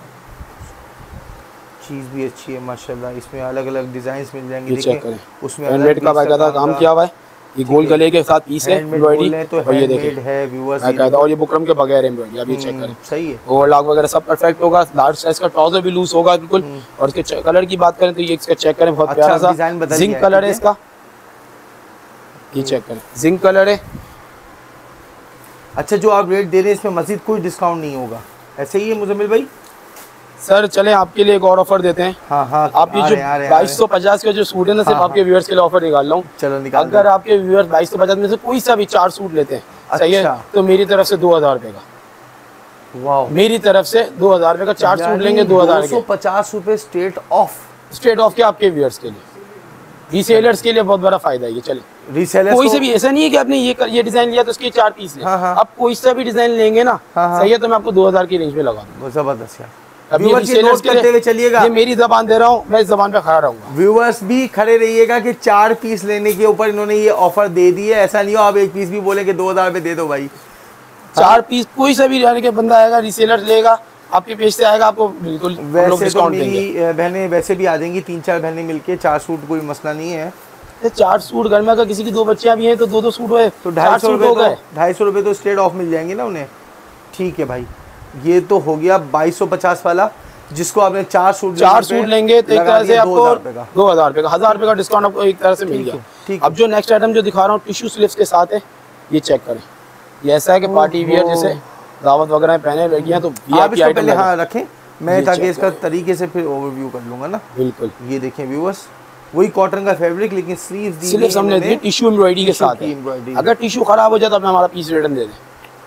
चीज़ भी अच्छी है माशाल्लाह, इसमें अलग अलग डिजाइन मिल जाएंगे, ये चेक करें, उसमें हैंडमेड का बाकायदा काम किया हुआ है, ये गोल गले के साथ पीस है एम्ब्रॉयडरी, और ये देखिए है व्यूअर्स बाकायदा, और ये बुकरम के बगैर एम्ब्रॉयडरी, अब ये चेक करें, सही है, ओवरलॉक वगैरह सब परफेक्ट होगा, लार्ज साइज का ट्राउजर भी लूज होगा बिल्कुल, और इसके कलर की बात करें तो ये इसका चेक करें, बहुत प्यारा सा जिंक कलर है इसका, ये चेक करें, जिंक कलर है, अच्छा, जो आप रेट दे रहे हैं इसमें मजीद कोई डिस्काउंट नहीं होगा, ऐसे ही है मुजम्मिल भाई? सर चले आपके लिए एक और ऑफर देते हैं। हाँ हाँ, आप ये जो 2250 का जो सूट है ना, सिर्फ आपके व्यूअर्स के लिए ऑफर निकाल रहा हूँ। चलो निकाल। अगर आपके व्यूअर्स 2250 में से कोई सा भी 4 सूट लेते हैं, सही है, तो मेरी तरफ से 2000 रुपए का, वाह, मेरी तरफ से 2000 रुपए का 4 सूट लेंगे 2000 के। 250 रुपए स्ट्रेट ऑफ के आपके व्यूअर्स के लिए, रीसेलर्स के लिए बहुत बड़ा फायदा है ये। चले रीसेलर्स कोई से भी ऐसा नहीं है कि आपने ये डिजाइन लिया तो उसके 4 पीस ले। आप कोई सा भी डिजाइन लेंगे ना, सही है, तो मैं आपको 2000 की रेंज में लगा दूंगा। जबरदस्त यार। अभी व्यूअर्स करते हुए चलिएगा, ये मेरी जबान दे रहा हूँ, मैं इस जबान पे खड़ा रहूंगा। व्यूअर्स भी खड़े रहिएगा कि 4 पीस लेने के ऊपर इन्होंने ये ऑफर दे दी है। ऐसा नहीं हो आप एक पीस भी बोले कि 2000 पे दे दो भाई। 4 पीस कोई सा भी रहने के बंदा आएगा, रीसेलर लेगा, आपके पेज से आएगा, आपको बिल्कुल वैसे तो मेरी बहनें वैसे भी आ जाएंगी, 3-4 बहनें मिलके 4 सूट कोई मसला नहीं है। 4 सूट घर में, अगर किसी की 2 बच्चियां भी हैं तो 2-2 सूट हुए तो 250 रुपए तो स्ट्रेट ऑफ मिल जाएंगे ना उन्हें। ठीक है भाई, ये तो हो गया 2250 वाला, जिसको आपने 4 सूट लेंगे तो एक तरह से आपको 2000 रुपए का 1000 रुपए का डिस्काउंट आपको एक तरह से मिल गया। अब जो नेक्स्ट आइटम जो दिखा रहा हूँ टिश्यू स्लीव्स के साथ है, ये चेक करें। ये ऐसा है कि पार्टी वियर जैसे दावत वगैरह पहने लड़कियां तो वीआईपी आइटम हाँ रखें मैं, ताकि इसका तरीके से फिर ओवरव्यू कर लूंगा ना। बिल्कुल, ये देखें व्यूअर्स, वही कॉटन का फैब्रिक लेकिन स्लीव्स हमने दी टिश्यू एम्ब्रॉयडरी के साथ है। अगर टिश्यू खराब हो जाए तो हमारा पीस रिटर्न दे दें।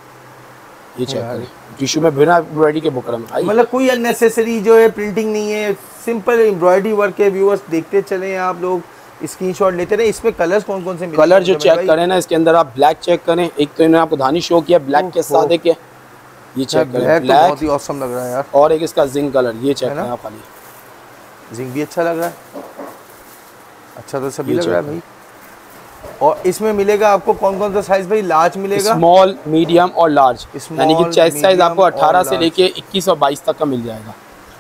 ये चेक करें, टिश्यू में बिना एम्ब्रॉयडरी के बुकरम, मतलब कोई अननेसेसरी जो है प्रिंटिंग नहीं है, सिंपल एम्ब्रॉयडरी वर्क है। व्यूअर्स देखते चले आप लोग, स्क्रीनशॉट लेते रहे। इसमें कलर्स कौन कौन से? कलर जो चेक करें ना, इसके अंदर आप ब्लैक चेक करें। एक तो इन्होंने आपको धानी शो किया ब्लैक के साथ, एक ये चेक करें ब्लैक, बहुत ही ऑसम लग रहा है यार। और एक इसका जिंक कलर, ये चेक करें आप। खाली जिंक भी अच्छा लग रहा है, अच्छा तो सभी लग रहा है भाई। और इसमें मिलेगा आपको कौन कौन सा साइज भाई? लार्ज मिलेगा, स्मॉल, मीडियम और लार्ज, यानी कि चेस्ट साइज आपको 18 से लेके 21 और 22 तक का मिल जाएगा।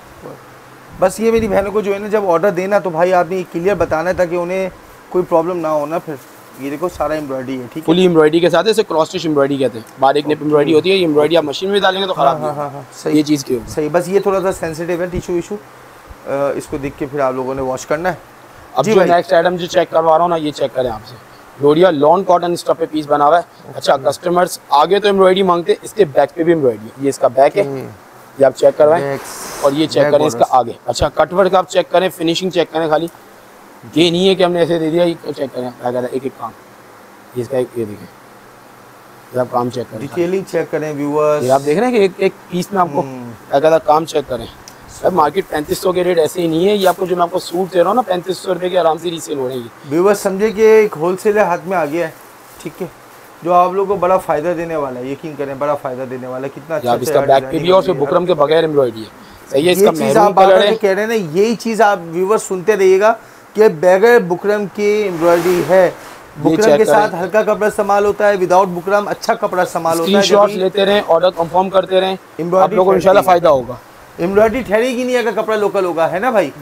बस ये मेरी बहनों को जो है ना, जब ऑर्डर देना तो भाई आपने क्लियर बताना है ताकि उन्हें कोई प्रॉब्लम ना हो ना। फिर ये देखो सारा एम्ब्रॉयडरी है, ठीक है, फुली एम्ब्रॉयडरी के साथ है। इसे क्रॉस स्टिच एम्ब्रॉयडरी कहते हैं, बारीक निप एम्ब्रॉयडरी होती है। ये एम्ब्रॉयडरी आप मशीन में डालेंगे तो खराब नहीं होगा। सही, ये चीज़ की होगी सही। बस ये थोड़ा सा सेंसिटिव है टिश्यू इशू, इसको देख के फिर आप लोगों ने वॉश करना है। अब जो नेक्स्ट आइटम जो चेक करवा रहा हूँ ना, ये चेक करें आपसे। लोरिया लॉन कॉटन स्टफ पे पीस बना हुआ है। अच्छा, कस्टमर्स आगे तो एम्ब्रॉयडरी मांगते, इसके बैक पे भी एम्ब्रॉयडरी। ये इसका बैक है, ये आप चेक करवाएं। और ये चेक करें इसका आगे। अच्छा, कटवर्क आप चेक करें, फिनिशिंग चेक करें। खाली ये नहीं है कि हमने ऐसे दे दिया, ये चेक करें एक एक काम। इसका एक ये देखें, आप काम चेक करें, डिटेलिंग चेक करें व्यूअर्स। ये आप देख रहे हैं कि एक एक पीस में आपको क्या काम चेक करें। सर मार्केट 3500 के रेट ऐसे ही नहीं है। ये आपको जो मैं आपको सूट दे रहा हूँ ना, 3500 रुपये के आराम से रीसेल हो रही है। व्यूअर्स समझे कि एक होलसेलर हाथ में आ गया है, ठीक है, जो आप लोगों को बड़ा फायदा देने वाला है। यकीन करें, बड़ा फायदा देने वाला है। कितना अच्छा इसका बैक पे भी और फिर बुकरम के बगैर एम्ब्रॉयडरी है। सही है, इसका चीज़ आप बार बार कह रहे हैं ना, यही चीज़ आप व्यूअर्स सुनते रहिएगा कि बगैर बुकरम की एम्ब्रॉयडरी है। बुकरम के साथ हल्का कपड़ा इस्तेमाल होता है, विदाउट बुकरम अच्छा कपड़ा इस्तेमाल होता है। स्क्रीनशॉट्स लेते रहें, ऑर्डर कंफर्म करते रहें, आप लोगों को इंशाल्लाह फायदा होगा। एम्ब्रॉयडरी ठहरेगी नहीं अगर कपड़ा लोकल होगा, है ना भाई।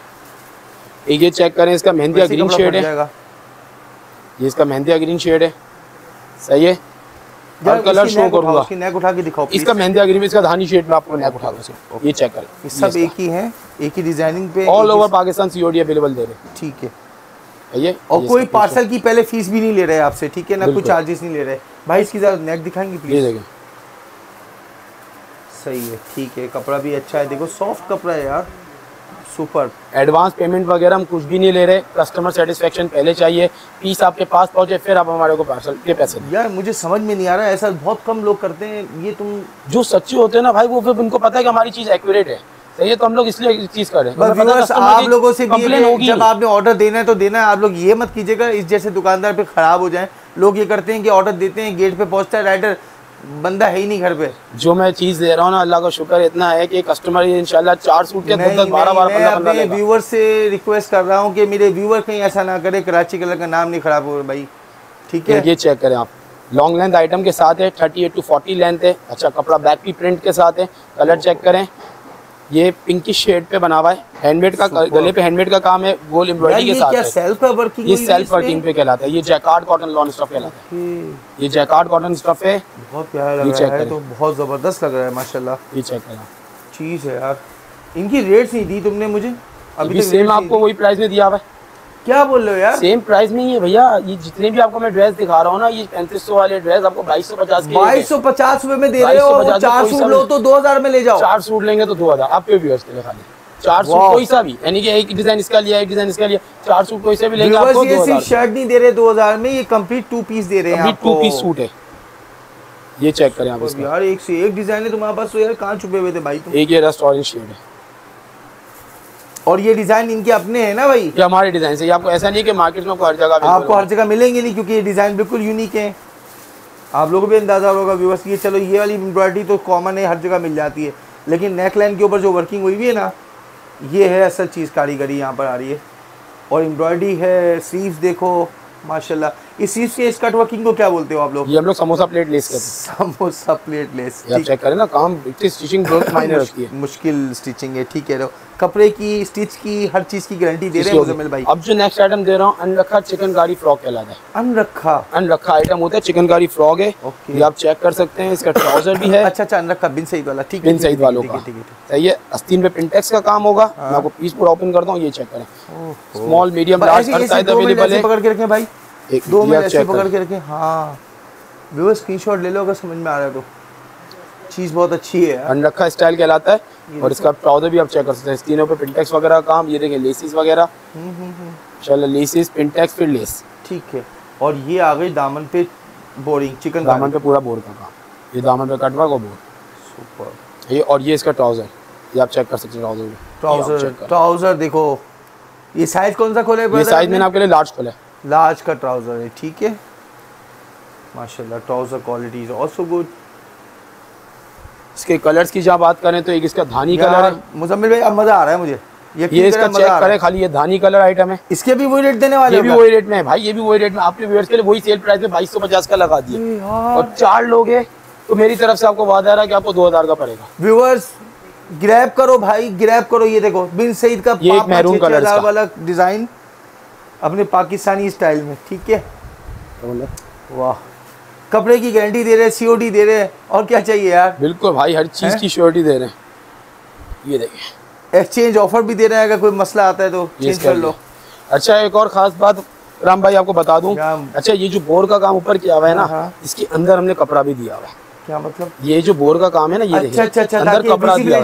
एक ये चेक करें, इसका मेहंदिया ग्रीन शेड है। ये इसका मेहंदिया ग्रीन शेड है, सही है। और कलर शो करूंगा, इसकी नेक उठा के दिखाओ। इसका मेहंदिया ग्रीन, इसका धानी शेड में आपको नेक उठा दूंगा। ये चेक करें, सब एक ही है, एक ही डिजाइनिंग पे, all over Pakistan COD available दे रहे। ठीक है, ये और कोई पार्सल की पहले फीस भी नहीं ले रहे आपसे, ठीक है ना, कोई चार्जेस नहीं ले रहे भाई। इसकी जरा नेक दिखाएंगे प्लीज। देखें, सही है, ठीक है, कपड़ा भी अच्छा है। देखो सॉफ्ट कपड़ा है यार, सुपर। एडवांस पेमेंट वगैरह हम कुछ भी नहीं ले रहे। कस्टमर सेटिस्फेक्शन पहले चाहिए, पीस आपके पास पहुंचे, फिर आप हमारे को पार्सल के पैसे दें। यार मुझे समझ में नहीं आ रहा है, ऐसा बहुत कम लोग करते हैं। ये तुम जो सच्चे होते हैं ना भाई, वो फिर उनको पता है कि हमारी चीज़ एक्यूरेट है, सही है, तो हम लोग इसलिए चीज़ करें। आप लोगों से भी जब आपने ऑर्डर देना है तो देना है। आप लोग ये मत कीजिएगा इस जैसे दुकानदार पे खराब हो जाए। लोग ये करते हैं कि ऑर्डर देते हैं, गेट पे पहुंचता है राइडर, बंदा है ही नहीं घर पे। जो मैं चीज़ दे रहा हूँ ना, अल्लाह का शुक्र इतना है कि कस्टमर इंशाल्लाह 4 सूट के 10-10, 12-12, 15 व्यूअर से रिक्वेस्ट कर रहा हूँ कि मेरे व्यूअर कहीं ऐसा ना करे, कराची कलर का नाम नहीं खराब हो भाई, ठीक है। ये चेक करें आप, लॉन्ग लेंथ आइटम के साथ है, 38 to 40 लेंथ है। अच्छा, कपड़ा बैक भी प्रिंट के साथ है। कलर चेक करें, ये पिंकिश शेड पे बना हुआ है। हैंडमेड का, गले पे हैंडमेड का काम है, गोल एम्ब्रॉयडरी के साथ है। सेल्फ वर्किंग, ये सेल्फ वर्किंग पे कहलाता है। ये जैकार्ड कॉटन लॉन स्टफ कहलाता है। ये जैकार्ड कॉटन स्टफ है, बहुत प्यारा लग रहा है, तो बहुत जबरदस्त लग रहा है माशाल्लाह। ये चेक करें, चीज है यार। इनकी रेट्स नहीं दी तुमने मुझे अभी, सेम आपको वही प्राइस में दिया हुआ है। क्या बोल रहे हो यार? सेम प्राइस में ही है भैया। ये जितने भी आपको मैं ड्रेस दिखा रहा हूँ ना, ये 3500 वाले ड्रेस आपको 2250 ₹2250 में दे रहे हो। 4 सूट लो तो 2000 में ले जाओ। 4 सूट लेंगे तो 2000 आपके व्यूअर्स के लिए खाली। 4 सूट कोई सा भी, यानी कि एक डिजाइन इसका लिया, एक डिजाइन इसका लिया, 4 सूट कोई से भी लेंगे आपको 2000। ये शर्ट नहीं दे रहे 2000 में, ये कंप्लीट 2 पीस दे रहे हैं आपको। 2 पीस सूट है, ये चेक करें आप इसका। यार एक से एक डिजाइन है तुम्हारे पास, तो यार कहाँ छुपे हुए थे भाई तुम? एक ये रस्ट ऑरेंज शेड है, और ये डिजाइन इनके अपने हैं ना भाई? ये हमारे डिजाइन से, आपको ऐसा नहीं है कि मार्केट में आपको हर जगह मिलेंगे नहीं, क्योंकि ये डिजाइन बिल्कुल यूनिक है। आप लोगों को भी अंदाजा होगा व्यूअर्स, ये चलो ये वाली एम्ब्रॉयडरी तो कॉमन है, हर जगह मिल जाती है, लेकिन नेक लाइन के ऊपर जो वर्किंग हुई हुई है ना, ये है असल चीज़, कारीगरी यहाँ पर आ रही है। और एम्ब्रॉयडरी है, स्लीव्स देखो माशाल्लाह। इस स्लीव्स के स्कर्ट वर्किंग को क्या बोलते हो आप लोग? ये हम लोग समोसा प्लेट लेस कहते हैं। समोसा प्लेट लेस, आप चेक करें ना, काम स्टिचिंग बहुत मायने रखती है, मुश्किल स्टिचिंग है। ठीक है, कपड़े की, स्टिच की, हर चीज की गारंटी दे रहे हैं मुजम्मिल भाई। अब जो नेक्स्ट आइटम दे रहा हूँ, अनरखा चिकनकारी फ्रॉक कहलाता है। अनरखा आइटम होता है, चिकनकारी फ्रॉक है, ये आप चेक कर सकते हैं। इसका ट्राउजर भी है। अच्छा, अनरखा बिन सईद वाला। ठीक है, बिन सईद वालों का सही है। आस्तीन पे पिंटेक्स का काम होगा। मैं आपको पीस पूरा ओपन करता हूँ, ये चेक करें। स्मॉल, मीडियम, लार्ज हर साइज अवेलेबल है। पकड़ के रखें भाई, एक 2 मिनट ऐसे पकड़ के रखें। हाँ व्यूअर्स, स्क्रीनशॉट ले लो अगर समझ में आ रहा है तो। चीज़ बहुत अच्छी है, अनरखा स्टाइल कहलाता है। और इसका ट्राउजर भी आप चेक कर सकते हैं। तीनों पे पिंटेक्स वगैरह का काम, ये देखें लेसिस वगैरह, चलो लेसिस, पिंटेक्स, फिर लेस। ठीक है, और ये आ गई दामन पे बोरिंग, चिकन दामन पे पूरा बोर का काम, ये दामन पे कटवर्क और बोर। सुपर। ये और ये इसका ट्राउजर, ये आप चेक कर सकते हैं। ट्राउजर देखो, ये साइज कौन सा खोला है? ये साइज मैंने आपके लिए लार्ज खोला है, लार्ज का ट्राउजर है। ठीक है माशाल्लाह, trouser quality is also good. इसके कलर्स की जब बात करें तो एक इसका धानी कलर है। मुजम्मिल भाई अब मजा आ रहा है मुझे, ये इसका चेक करें खाली, ये धानी कलर आइटम है। इसके भी वही रेट देने वाले? ये भी वही रेट में है भाई, ये भी वही रेट में। आपके व्यूअर्स के लिए वही सेल प्राइस में 2250 का लगा दिया, और 4 लोग हैं तो मेरी तरफ से आपको वादा है कि आपको 2000 का पड़ेगा। व्यूअर्स ग्रैब करो भाई, ग्रैब करो। ये देखो बिन सईद का ये एक मैरून कलर वाला डिजाइन अपने पाकिस्तानी स्टाइल में। ठीक है, वाह, कपड़े की गारंटी दे रहे हैं, सीओडी दे रहे हैं, और क्या चाहिए यार? बिल्कुल भाई, हर चीज की श्योरिटी दे रहे हैं। ये देखिए, एक्सचेंज ऑफर भी दे रहे हैं, अगर कोई मसला आता है तो चेंज कर लो। अच्छा, एक और खास बात राम भाई आपको बता दूं। अच्छा, ये जो बोर का काम ऊपर किया हुआ है ना, इसके अंदर हमने कपड़ा भी दिया हुआ है। क्या मतलब? ये जो बोर का काम है ना, ये देखिए अंदर कपड़ा दिया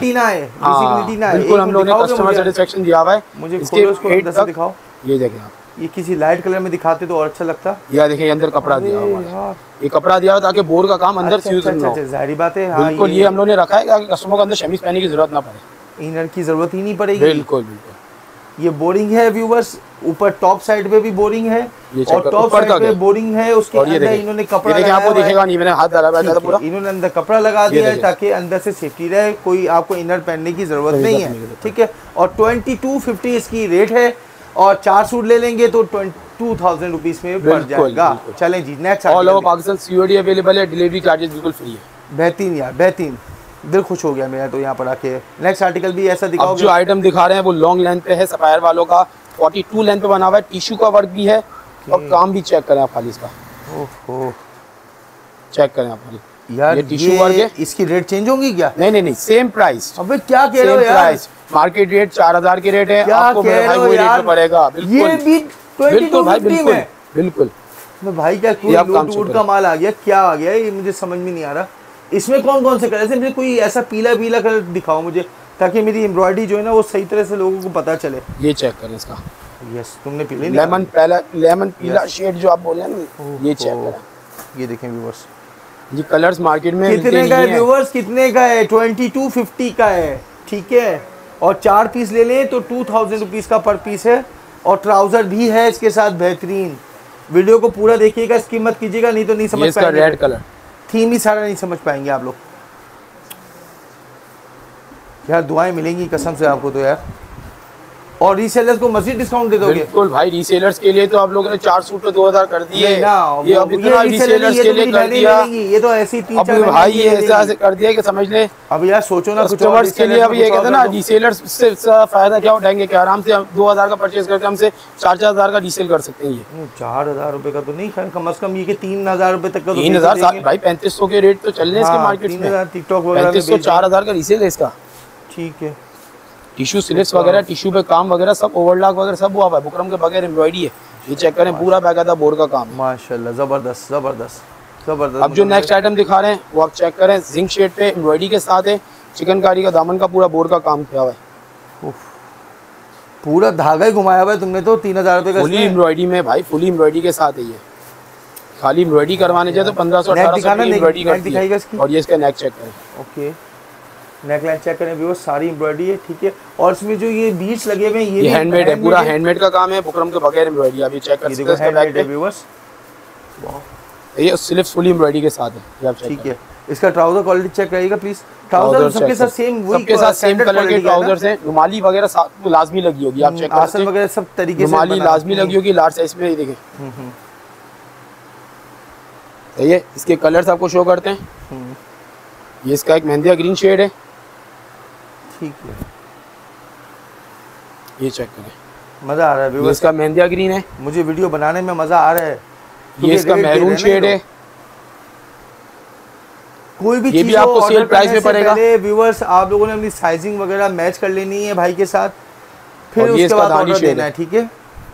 है। बिल्कुल, हम लोगों ने कस्टमर सेटिस्फेक्शन दिया हुआ है। मुझे इसके दिखाओ, ये देखें आप, ये किसी लाइट कलर में दिखाते तो और अच्छा लगता। ये देखिए अंदर कपड़ा दिया हुआ है, ये कपड़ा दिया हुआ ताकि बोर का काम अंदर से यूज ना हो। जाहिर बात है, बिल्कुल। ये हम लोगों ने रखा है ताकि कस्टमर को अंदर शमीज पहनने की जरूरत ना पड़े, इनर की जरूरत ही नहीं पड़ेगी। बिल्कुल बिल्कुल। ये बोरिंग है व्यूअर्स, ऊपर टॉप साइड पे भी बोरिंग है, और टॉप साइड पे बोरिंग है। उसके अंदर इन्होंने कपड़ा लगाया, आपको दिखेगा नहीं, मैंने हाथ डाला हुआ था पूरा, इन्होंने अंदर कपड़ा लगा दिया है ताकि अंदर से सेफ्टी रहे, कोई आपको इनर पहनने की जरूरत नहीं है। ठीक है, और 2250 इसकी रेट है, और 4 सूट ले लेंगे तो 2000 रुपीज में पड़ जाएगा। चलें जी, next. All over Pakistan COD available है, डिलीवरी चार्जेस बिल्कुल फ्री है। बेहतरीन यार, बेहतरीन, दिल खुश हो गया मेरा तो यहाँ पर आके। नेक्स्ट आर्टिकल भी ऐसा दिखाओ। जो आइटम दिखा रहे हैं वो लॉन्ग लेंथ पे है, सफायर वालों का 42 लेंथ पे बना हुआ है, टिश्यू का वर्क भी है, और काम भी चेक करें आप खाली इसका। ओहो, चेक करें आप खाली यार, ये टिश्यू वर्क है। इसकी रेट चेंज होंगी क्या? नहीं, सेम प्राइस। अबे क्या कह रहे हो यार? मार्केट रेट 4000 की रेट है, आपको मेरे भाई वही रेट में पड़ेगा। ये भी 2250 में? बिल्कुल भाई, क्या कोई लूट का माल आ गया? क्या आ गया ये, मुझे समझ में नहीं आ रहा। इसमें कौन कौन से कलर है? मुझे कोई ऐसा पीला कलर दिखाओ मुझे, ताकि मेरी एम्ब्रॉयडरी जो है ना वो सही तरह से लोगों को पता चले। ये चेक करें इसका। यस, तुमने पीले लेमन पीला शेड जो आप बोले ना, ये चेक करें। ये देखें व्यूअर्स, ये कलर्स मार्केट में कितने का है व्यूअर्स? कितने का है? 2250 का है। ठीक है, और 4 पीस ले लें तो 2000 रुपीज़ का पर पीस है, और ट्राउजर भी है इसके साथ बेहतरीन। वीडियो को पूरा देखिएगा, इसकी मत कीजिएगा, नहीं तो नहीं समझ पाएंगे। रेड कलर थीम ही सारा नहीं समझ पाएंगे आप लोग। यार दुआएं मिलेंगी कसम से आपको तो यार। और रीसेलर्स को मजीद डिस्काउंट दे दोगे? बिल्कुल भाई, रीसेलर्स के लिए तो आप लोगों ने 4 सूट पे 2000 कर दिए। ये अब इतना रीसेलर्स के लिए कर दिया। ये तो ऐसे ही 3-4 भाई ये ऐसे कर दिया कि समझ ले। अब यार सोचो ना, कस्टमर्स के लिए अब ये कहते हैं ना, रीसेलर्स से फायदा क्या उठाएंगे कि आराम से 2000 का परचेज करके हमसे 4-4000 का रीसेल कर सकते हैं। ये 4000 रुपए का तो नहीं, कम अज कम ये कि 3000 रुपए तक का। 3000 भाई 3500 के रेट तो चल रहे हैं इसके मार्केट में। 3000 टिकटॉक वगैरह 3500 4000 का रीसेल है इसका। ठीक है, टिश्यू स्लिप्स वगैरह, टिश्यू पे काम वगैरह सब, ओवरलॉक वगैरह सब हुआ हुआ है, बुकरम के बगैर एम्ब्रॉयडरी है। ये चेक करें, पूरा बाकायदा बोर्ड का काम है माशाल्लाह, जबरदस्त जबरदस्त जबरदस्त। अब जो नेक्स्ट आइटम दिखा रहे हैं वो आप चेक करें, जिंक शेड पे एम्ब्रॉयडरी के साथ है, चिकनकारी का दामन का पूरा बोर्ड का काम किया हुआ है। पूरा धागा ही घुमाया हुआ है तुमने तो। 3000 रुपए का फुली एम्ब्रॉयडरी में भाई, फुली एम्ब्रॉयडरी के साथ है ये। खाली एम्ब्रॉयडरी करवाने चाहिए तो 1500-1800 एम्ब्रॉयडरी करती है। और ये इसका नेक चेक करें। ओके, नेक लाइन चेक करें व्यूअर्स, सारी एम्ब्रॉयडरी है, ठीक है। और इसमें जो ये बीट्स लगे हुए हैं ये हैंडमेड है, पूरा हैंडमेड का काम है, बुकरम के बगैर एम्ब्रॉयडरी। आप ये चेक कर सकते हैं, हैंडमेड है व्यूअर्स। ये स्लिप्स फुली एम्ब्रॉयडरी के साथ है, ये आप चेक ठीक है। इसका ट्राउजर क्वालिटी चेक करिएगा प्लीज। ट्राउजर सबके साथ सेम, वही सबके साथ सेम कलर के ट्राउजर्स हैं। रुमाली वगैरह साथ में लाजमी लगी होगी, आप चेक कर सकते हैं, वगैरह सब तरीके से रुमाली लाजमी लगी होगी लार्ज साइज में। ये देखें, सही है। इसके कलर्स आपको शो करते हैं। ये इसका एक मेहंदिया ग्रीन शेड है, ठीक है। ये चेक करें, मजा आ रहा है। ये इसका मेहंदिया ग्रीन है, मुझे वीडियो बनाने में मजा आ रहा है। ये इसका मैरून शेड है। कोई भी ये भी आपको सेल प्राइस में पड़ेगा। व्यूअर्स आप लोगों ने अपनी साइजिंग वगैरह मैच कर लेनी है भाई के साथ, फिर उसके बाद ऑर्डर देना है, ठीक है।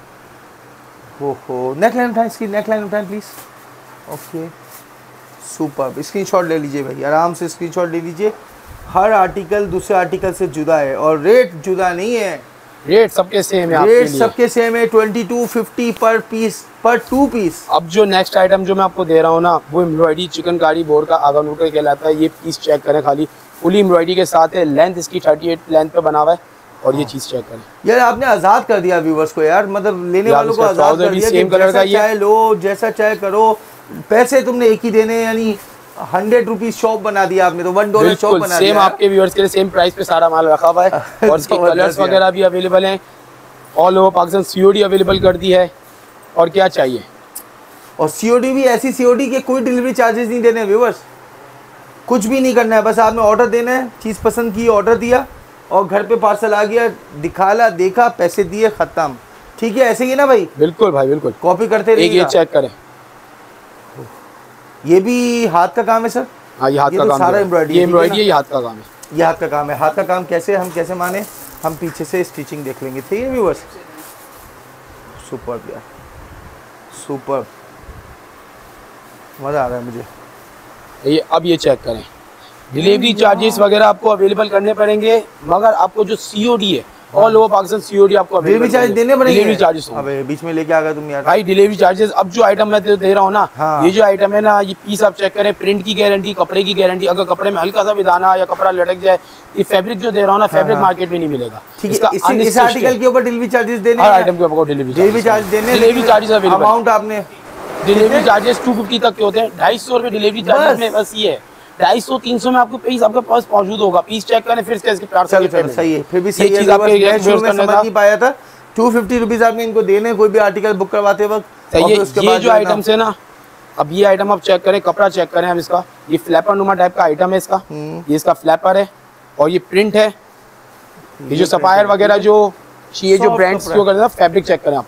ओहो, नेक लाइन उठाएं, इसकी नेक लाइन उठाएं प्लीज। Okay, super. स्क्रीनशॉट ले लीजिए भाई, आराम से स्क्रीनशॉट ले लीजिए। हर आर्टिकल दूसरे आर्टिकल से जुदा है और रेट जुदा नहीं है, रेट सबके सेम है। रेट सबके सेम है, 2250 पर पीस, पर 2 पीस। अब जो नेक्स्ट आइटम जो मैं आपको दे रहा हूँ ना, वो एम्ब्रॉयडरी चिकनकारी बोर्ड का आगा नूर कहलाता है। ये पीस चेक करें, खाली फुली एम्ब्रॉयडरी के साथ है। लेंथ इसकी 38 लेंथ पे बना हुआ है। और ये चीज चेक करें यार, आपने आजाद कर दिया व्यूअर्स को यार, मतलब लेने वालों को आजाद कर दिया। सेम कलर का ये, चाहे लो जैसा चाहे करो, पैसे तुमने एक ही देने, यानी 100 रुपीज शॉप बना दिया आपने तो, $1 शॉप बना दिया। सेम आपके व्यूअर्स के लिए सेम प्राइस पे सारा माल रखा हुआ है। और इसके कलर्स वगैरह भी अवेलेबल हैं। All over Pakistan COD available कर दी है। और क्या चाहिए, और COD भी ऐसी COD के कोई डिलीवरी चार्जेस नहीं देने व्यूअर्स, कुछ भी नहीं करना है, बस आपने ऑर्डर देना है, चीज़ पसंद की, ऑर्डर दिया और घर पे पार्सल आ गया, दिखाला, देखा, पैसे दिए, खत्म। ठीक है, ऐसे ही ना भाई? बिल्कुल भाई, बिल्कुल। कॉपी करते रहिए। ये चेक करें, ये भी हाथ का काम है सर? हाँ, ये हाथ का काम, सारा एम्ब्रॉयडरी, ये एम्ब्रॉयडरी, ये हाथ का काम है। ये हाथ का काम है। हाथ का काम कैसे, हम कैसे माने, हम पीछे से स्टिचिंग देख लेंगे, ठीक है व्यूअर्स। सुपर यार, सुपर, मज़ा आ रहा है मुझे। ये अब ये चेक करें, डिलीवरी चार्जेस वगैरह आपको अवेलेबल करने पड़ेंगे, मगर आपको जो COD है ऑल ओवर पाकिस्तान COD आपको डिलीवरी चार्ज देने पड़ेंगे। डिलीवरी चार्जेस, अबे बीच में लेके आ गए तुम यार भाई, डिलीवरी चार्जेस। अब जो आइटम मैं दे रहा हूँ ना, हाँ। ये जो आइटम है ना, ये पीस आप चेक करें, प्रिंट की गारंटी, कपड़े की गारंटी। अगर कपड़े में हल्का सा भी दाना या कपड़ा लटक जाए, ये फैब्रिक जो दे रहा हूँ ना, फैब्रिक मार्केट में नहीं मिलेगा। ठीक है, इस आर्टिकल के ऊपर डिलीवरी चार्जेस देने, हर आइटम के ऊपर डिलीवरी चार्ज देने, डिलीवरी चार्जेस अवेलेबल। अमाउंट आपने, डिलीवरी चार्जेस 250 तक के होते हैं, 250 रुपए डिलीवरी चार्जेस में। बस ये है, 250-300 में आपको पीस आपके पास मौजूद होगा। पीस चेक करें, फिर इसके प्यार से सही है, फिर भी सही है। मैं समझ नहीं पाया था, 250 रुपीज आपने इनको देने कोई भी आर्टिकल बुक करवाते वक्त। ये जो आइटम्स है ना, अब ये आइटम आप चेक करें, कपड़ा चेक करें हम इसका, ये फ्लैपर नुमा टाइप का आइटम है इसका। ये इसका फ्लैपर है और ये प्रिंट है। ये जो सफायर वगैरह जो ये जो ब्रांड्स जो करते हैं, फैब्रिक चेक करें आप,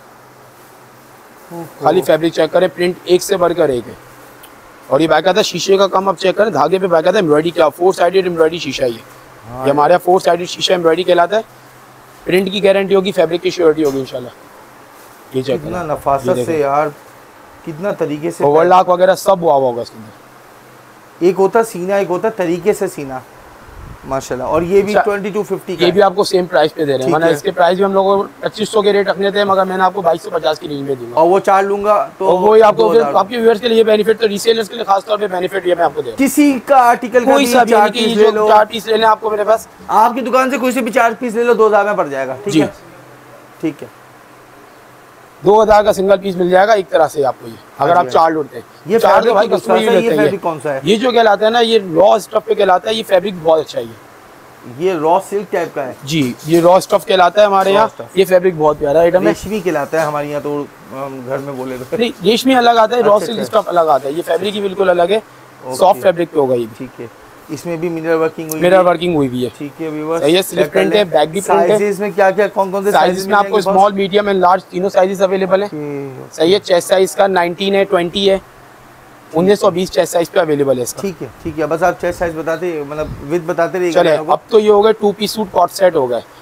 खाली फैब्रिक चेक करें, प्रिंट एक से बढ़कर एक है। और ये बाकायदा शीशे का काम आप चेक करें, धागे पे बाकायदा एम्ब्रॉयडरी क्या, 4 साइडेड एम्ब्रॉयडरी शीशा ये हमारे यहाँ 4 साइडेड शीशा एम्ब्रॉयडरी कहलाता है। प्रिंट की गारंटी होगी, फैब्रिक की श्योरिटी होगी इंशाल्लाह। ये चेक कितना नफासत से यार, कितना तरीके से ओवरलॉक वगैरह सब हुआ होगा इसके अंदर। एक होता सीना, एक होता तरीके से सीना, माशाल्लाह। और ये भी 2250 का, ये भी आपको सेम प्राइस पे दे रहे हैं। मैंने इसके प्राइस भी हम लोगों को 2500 के रेट रखने थे, मगर मैंने आपको 2250 की रेंज में दूंगा। और वो 4 लूंगा तो वो आपको आपके व्यूअर्स के लिए बेनिफिट, तो रीसेलर्स के लिए खास तौर पे बेनिफिट ये मैं आपको दे रहा हूं। किसी का आर्टिकल कोई सा भी 4 पीस ले लें आपको मेरे पास, आपकी दुकान से कोई से भी 4 पीस ले लो, 2000 में पड़ जाएगा। ठीक है, ठीक है, 2000 का सिंगल पीस मिल जाएगा एक तरह से आपको। ये अगर आप 4 ढूंढते हैं, ये 4 तो भाई कस्टमर ही लेते हैं। कौन सा है ये जो कहलाता है ना, ये रॉ स्टफ पे कहलाता है। ये फैब्रिक बहुत अच्छा है, ये रॉ सिल्क टाइप का है जी। ये रॉ स्टफ कहलाता है हमारे यहाँ। ये फैब्रिक बहुत प्यारा आइटम है। रेशमी कहलाता है हमारे यहाँ, तो घर में बोले तो नहीं, रेशमी अलग आता है, रॉ सिल्क स्टफ अलग आता है। ये फैब्रिक ही बिल्कुल अलग है, सॉफ्ट फैब्रिक पे होगा ये। ठीक है, इसमें भी मिरर वर्किंग हुई भी है। ठीक है व्यूअर्स, ये स्लिप प्रिंट है, बैक भी प्रिंट है। साइजेस में क्या क्या, कौन कौन से साइजेस में आपको स्मॉल, मीडियम एंड लार्ज तीनों साइजेस अवेलेबल है। सही है, चेस्ट साइज का 19 है, 20 है, 19 और 20 चेस्ट साइज पे अवेलेबल है इसका। ठीक है, बस आप चेस्ट साइज बताते, मतलब विड्थ बताते रहिए। चले, अब तो ये हो गए 2 पीस सूट कॉट सेट हो गए।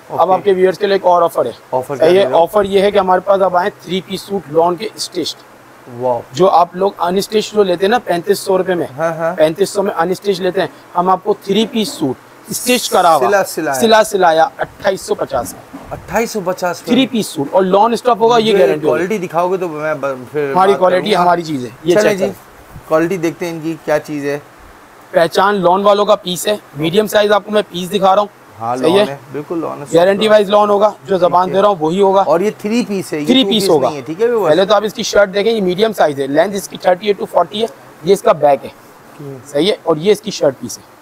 अब आपके व्यूअर्स के लिए एक और ऑफर है। ऑफर ऑफर ये है कि हमारे पास अब आए 3 पीस सूट लॉन के स्टिच्ड। वाह, जो आप लोग अनस्टिच जो लेते हैं ना 3500 रुपए में, 3500 में अनस्टिच लेते हैं, हम आपको 3 पीस सूट स्टिच करा हुआ सिलाया 2850 में। 2850 3 पीस सूट और लॉन स्टॉप होगा, ये गारंटी। क्वालिटी दिखाओगे तो मैं फिर हमारी क्वालिटी हमारी चीज है। ये चले जी, क्वालिटी देखते हैं इनकी क्या चीज है। पहचान लॉन वालों का पीस है, मीडियम साइज आपको मैं पीस दिखा रहा हूँ। हाँ, सही है, बिल्कुल लॉन है, गारंटी वाइज लॉन होगा, जो जबान दे रहा हूँ वही होगा। और ये 3 पीस है, 3 पीस होगा, ठीक है। पहले तो आप इसकी शर्ट देखें, ये मीडियम साइज है, लेंथ इसकी 38 to 40 है, ये इसका बैक है, सही है, और ये इसकी शर्ट पीस है।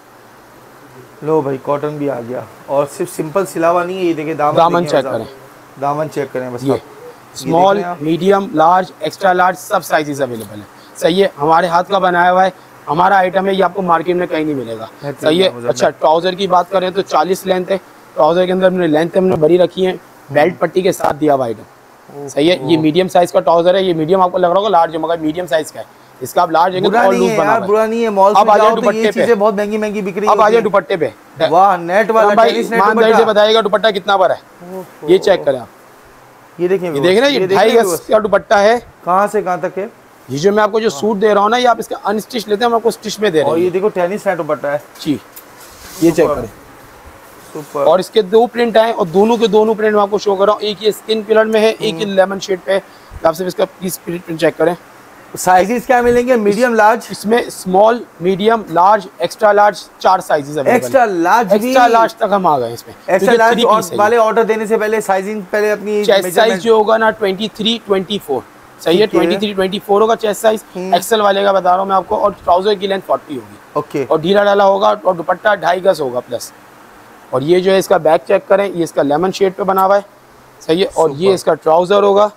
लो भाई, कॉटन भी आ गया और सिर्फ सिंपल सिलावा नहीं है। ये देखिए दामन चेक करें, दामन चेक करें बस। ये small, medium, large, extra large सब साइजेस अवेलेबल है। सही है, हमारे हाथ का बनाया हुआ है, हमारा आइटम है, ये आपको मार्केट में कहीं नहीं मिलेगा। सही है। अच्छा, ट्राउजर की बात करें तो 40 लेंथ है, ट्राउजर के अंदर हमने लेंथ हमने बड़ी रखी है, बेल्ट पट्टी के साथ दिया हुआ आइटम। सही है, ये मीडियम साइज का ट्राउजर है, ये मीडियम आपको लग रहा होगा लार्ज है, मगर मीडियम साइज का है। इसका आप लार्ज बुरा नहीं है यार, बुरा नहीं है। मॉल में जाओ तो ये चीजें बहुत महंगी महंगी बिक रही है। अब आ जाए दुपट्टे पे। वाह, नेट वाला भाई ईमानदारी से बताइएगा दुपट्टा कितना बड़ा है, ये चेक करें आप। ये देखें, ये देख रहे हैं, ये 2.5 गज का दुपट्टा है। कहाँ से कहाँ तक है? ये जो मैं आपको जो सूट दे रहा हूँ ना, ये आप इसका अनस्टिच लेते हैं, हम आपको स्टिच में दे रहे हैं। और ये देखो टेनिस नेट दुपट्टा है जी, ये चेक करें, सुपर। और इसके 2 प्रिंट आए और दोनों के दोनों प्रिंट मैं आपको शो कर रहा हूँ। एक ये स्किन कलर में है, एक ये लेमन शेड पे है। आप सिर्फ इसका पीस प्रिंट चेक करें। साइजेस क्या मिलेंगे? मीडियम, लार्ज, इसमें small, medium, large, extra large, 4 sizes available. Extra large तक हम आ गए इसमें। एक्स्ट्रा लार्ज वाले ऑर्डर देने से पहले साइजिंग पहले अपनी चेस्ट साइज जो होगा ना 23, 24, सही है, 23, 24 होगा चेस्ट साइज। एक्सेल वाले का बता रहा हूँ मैं आपको। और ट्राउजर की लेंथ 40 होगी, ओके, और ढीला डाला होगा, और दुपट्टा 2.5 गज होगा प्लस। और ये जो है इसका बैक चेक करें, ये इसका लेमन शेड पे बना हुआ है, सही है, और ये इसका ट्राउजर होगा,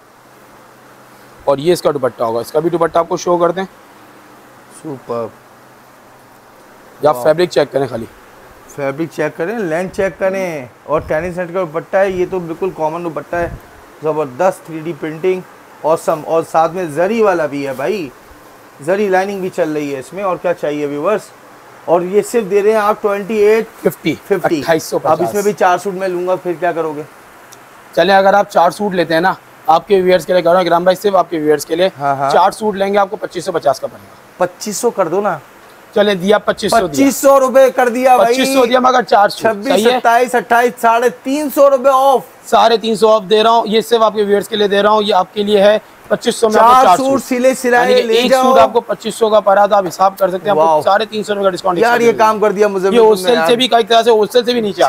और ये इसका दुपट्टा होगा। इसका भी दुपट्टा आपको शो करते हैं, सुपर। या फैब्रिक चेक करें, खाली फैब्रिक चेक करें, लेंथ चेक करें, और टेनिस नेट का दुपट्टा है। ये तो बिल्कुल कॉमन दुपट्टा है, ज़बरदस्त 3D प्रिंटिंग ऑसम, और साथ में जरी वाला भी है भाई, जरी लाइनिंग भी चल रही है इसमें। और क्या चाहिए व्यूअर्स? और ये सिर्फ दे रहे हैं आप 2850। 2850। अब इसमें भी 4 सूट मैं लूँगा, फिर क्या करोगे? चले, अगर आप 4 सूट लेते हैं ना, आपके व्यूअर्स के लिए कह रहा हूं इकराम भाई, सिर्फ आपके व्यूअर्स के लिए। 4 सूट लेंगे आपको 2550 का पड़ेगा। 2500 कर दो ना। चले, दिया 2500 रुपए कर दिया भाई। 2500 दिया, मगर 4 सूट 26, 27, 28, 350 रुपए ऑफ। 350 ऑफ दे रहा हूँ। ये सिर्फ आपके व्यूअर्स के लिए दे रहा हूँ। ये आपके लिए है 2500 में। 4 सूट सिले सिलाए ले एक जाओ। सूट आपको 2500 का पड़ा, तो आप हिसाब कर सकते हैं, आपको 350 रुपए का डिस्काउंट। यार ये काम कर दिया मुझे, ये होलसेल से भी कई तरह से, होलसेल से भी नीचे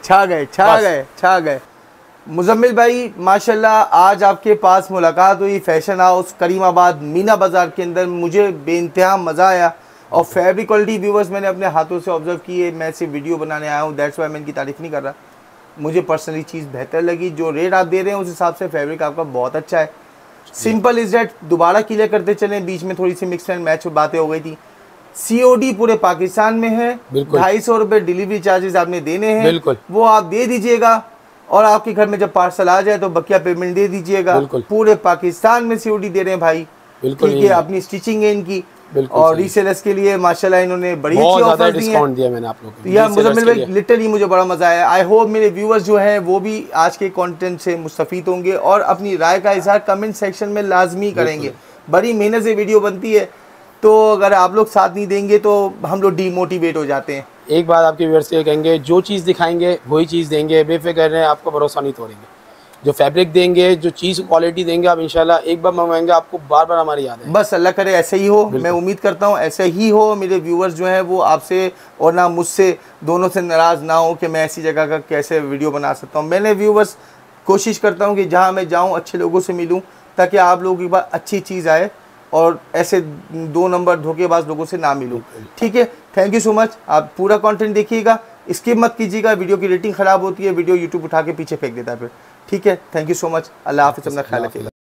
छा गए। मुजम्मिल भाई माशाल्लाह, आज आपके पास मुलाकात हुई फैशन हाउस करीमाबाद मीना बाजार के अंदर। मुझे बेइंतहा मज़ा आया, और फैब्रिक क्वालिटी व्यूवर्स मैंने अपने हाथों से ऑब्जर्व की है। मैं सिर्फ वीडियो बनाने आया हूँ, दैट्स वाई मैं इनकी तारीफ नहीं कर रहा। मुझे पर्सनली चीज़ बेहतर लगी, जो रेट आप दे रहे हैं उस हिसाब से फैब्रिक आपका बहुत अच्छा है। सिंपल इज डेट, दोबारा क्लियर करते चलें, बीच में थोड़ी सी मिक्स एंड मैच बातें हो गई थी। COD पूरे पाकिस्तान में है, 250 रुपये डिलीवरी चार्जेस आपने देने हैं, वो आप दे दीजिएगा, और आपके घर में जब पार्सल आ जाए तो बकिया पेमेंट दे दीजिएगा। पूरे पाकिस्तान में COD दे रहे हैं भाई, ठीक है। अपनी स्टिचिंग है इनकी, और रीसेलर्स के लिए माशाल्लाह इन्होंने बड़ी अच्छी ऑफर दी है। दिया मैंने आप लोगों को। यार मुजम्मिल भाई लिटरली मुझे बड़ा मजा आया। आई होप मेरे व्यूअर्स जो हैं वो भी आज के कंटेंट से मुस्तफीद होंगे, और अपनी राय का इजहार कमेंट सेक्शन में लाजमी करेंगे। बड़ी मेहनत से वीडियो बनती है, तो अगर आप लोग साथ नहीं देंगे तो हम लोग डीमोटिवेट हो जाते हैं। एक बात आपके व्यूअर्स से कहेंगे, जो चीज़ दिखाएंगे वही चीज़ देंगे, बेफिक्र रहें, आपको भरोसा नहीं तोड़ेंगे। जो फैब्रिक देंगे, जो चीज़ क्वालिटी देंगे, आप इंशाल्लाह एक बार मंगवाएंगे, आपको बार बार हमारी याद है। बस अल्लाह करे ऐसे ही हो, मैं उम्मीद करता हूँ ऐसे ही हो। मेरे व्यूअर्स जो हैं वो आपसे और ना मुझसे दोनों से नाराज़ ना हो कि मैं ऐसी जगह का कैसे वीडियो बना सकता हूँ। मैंने व्यूअर्स कोशिश करता हूँ कि जहाँ मैं जाऊँ अच्छे लोगों से मिलूँ, ताकि आप लोगों की बात अच्छी चीज़ आए, और ऐसे 2 नंबर धोखेबाज लोगों से ना मिलूँ, ठीक है। Thank you so much. आप पूरा कंटेंट देखिएगा, स्किप मत कीजिएगा। वीडियो की रेटिंग ख़राब होती है, वीडियो यूट्यूब उठा के पीछे फेंक देता है फिर, ठीक है। Thank you so much. अल्लाह हाफ़िज़, अपना ख्याल रखिएगा।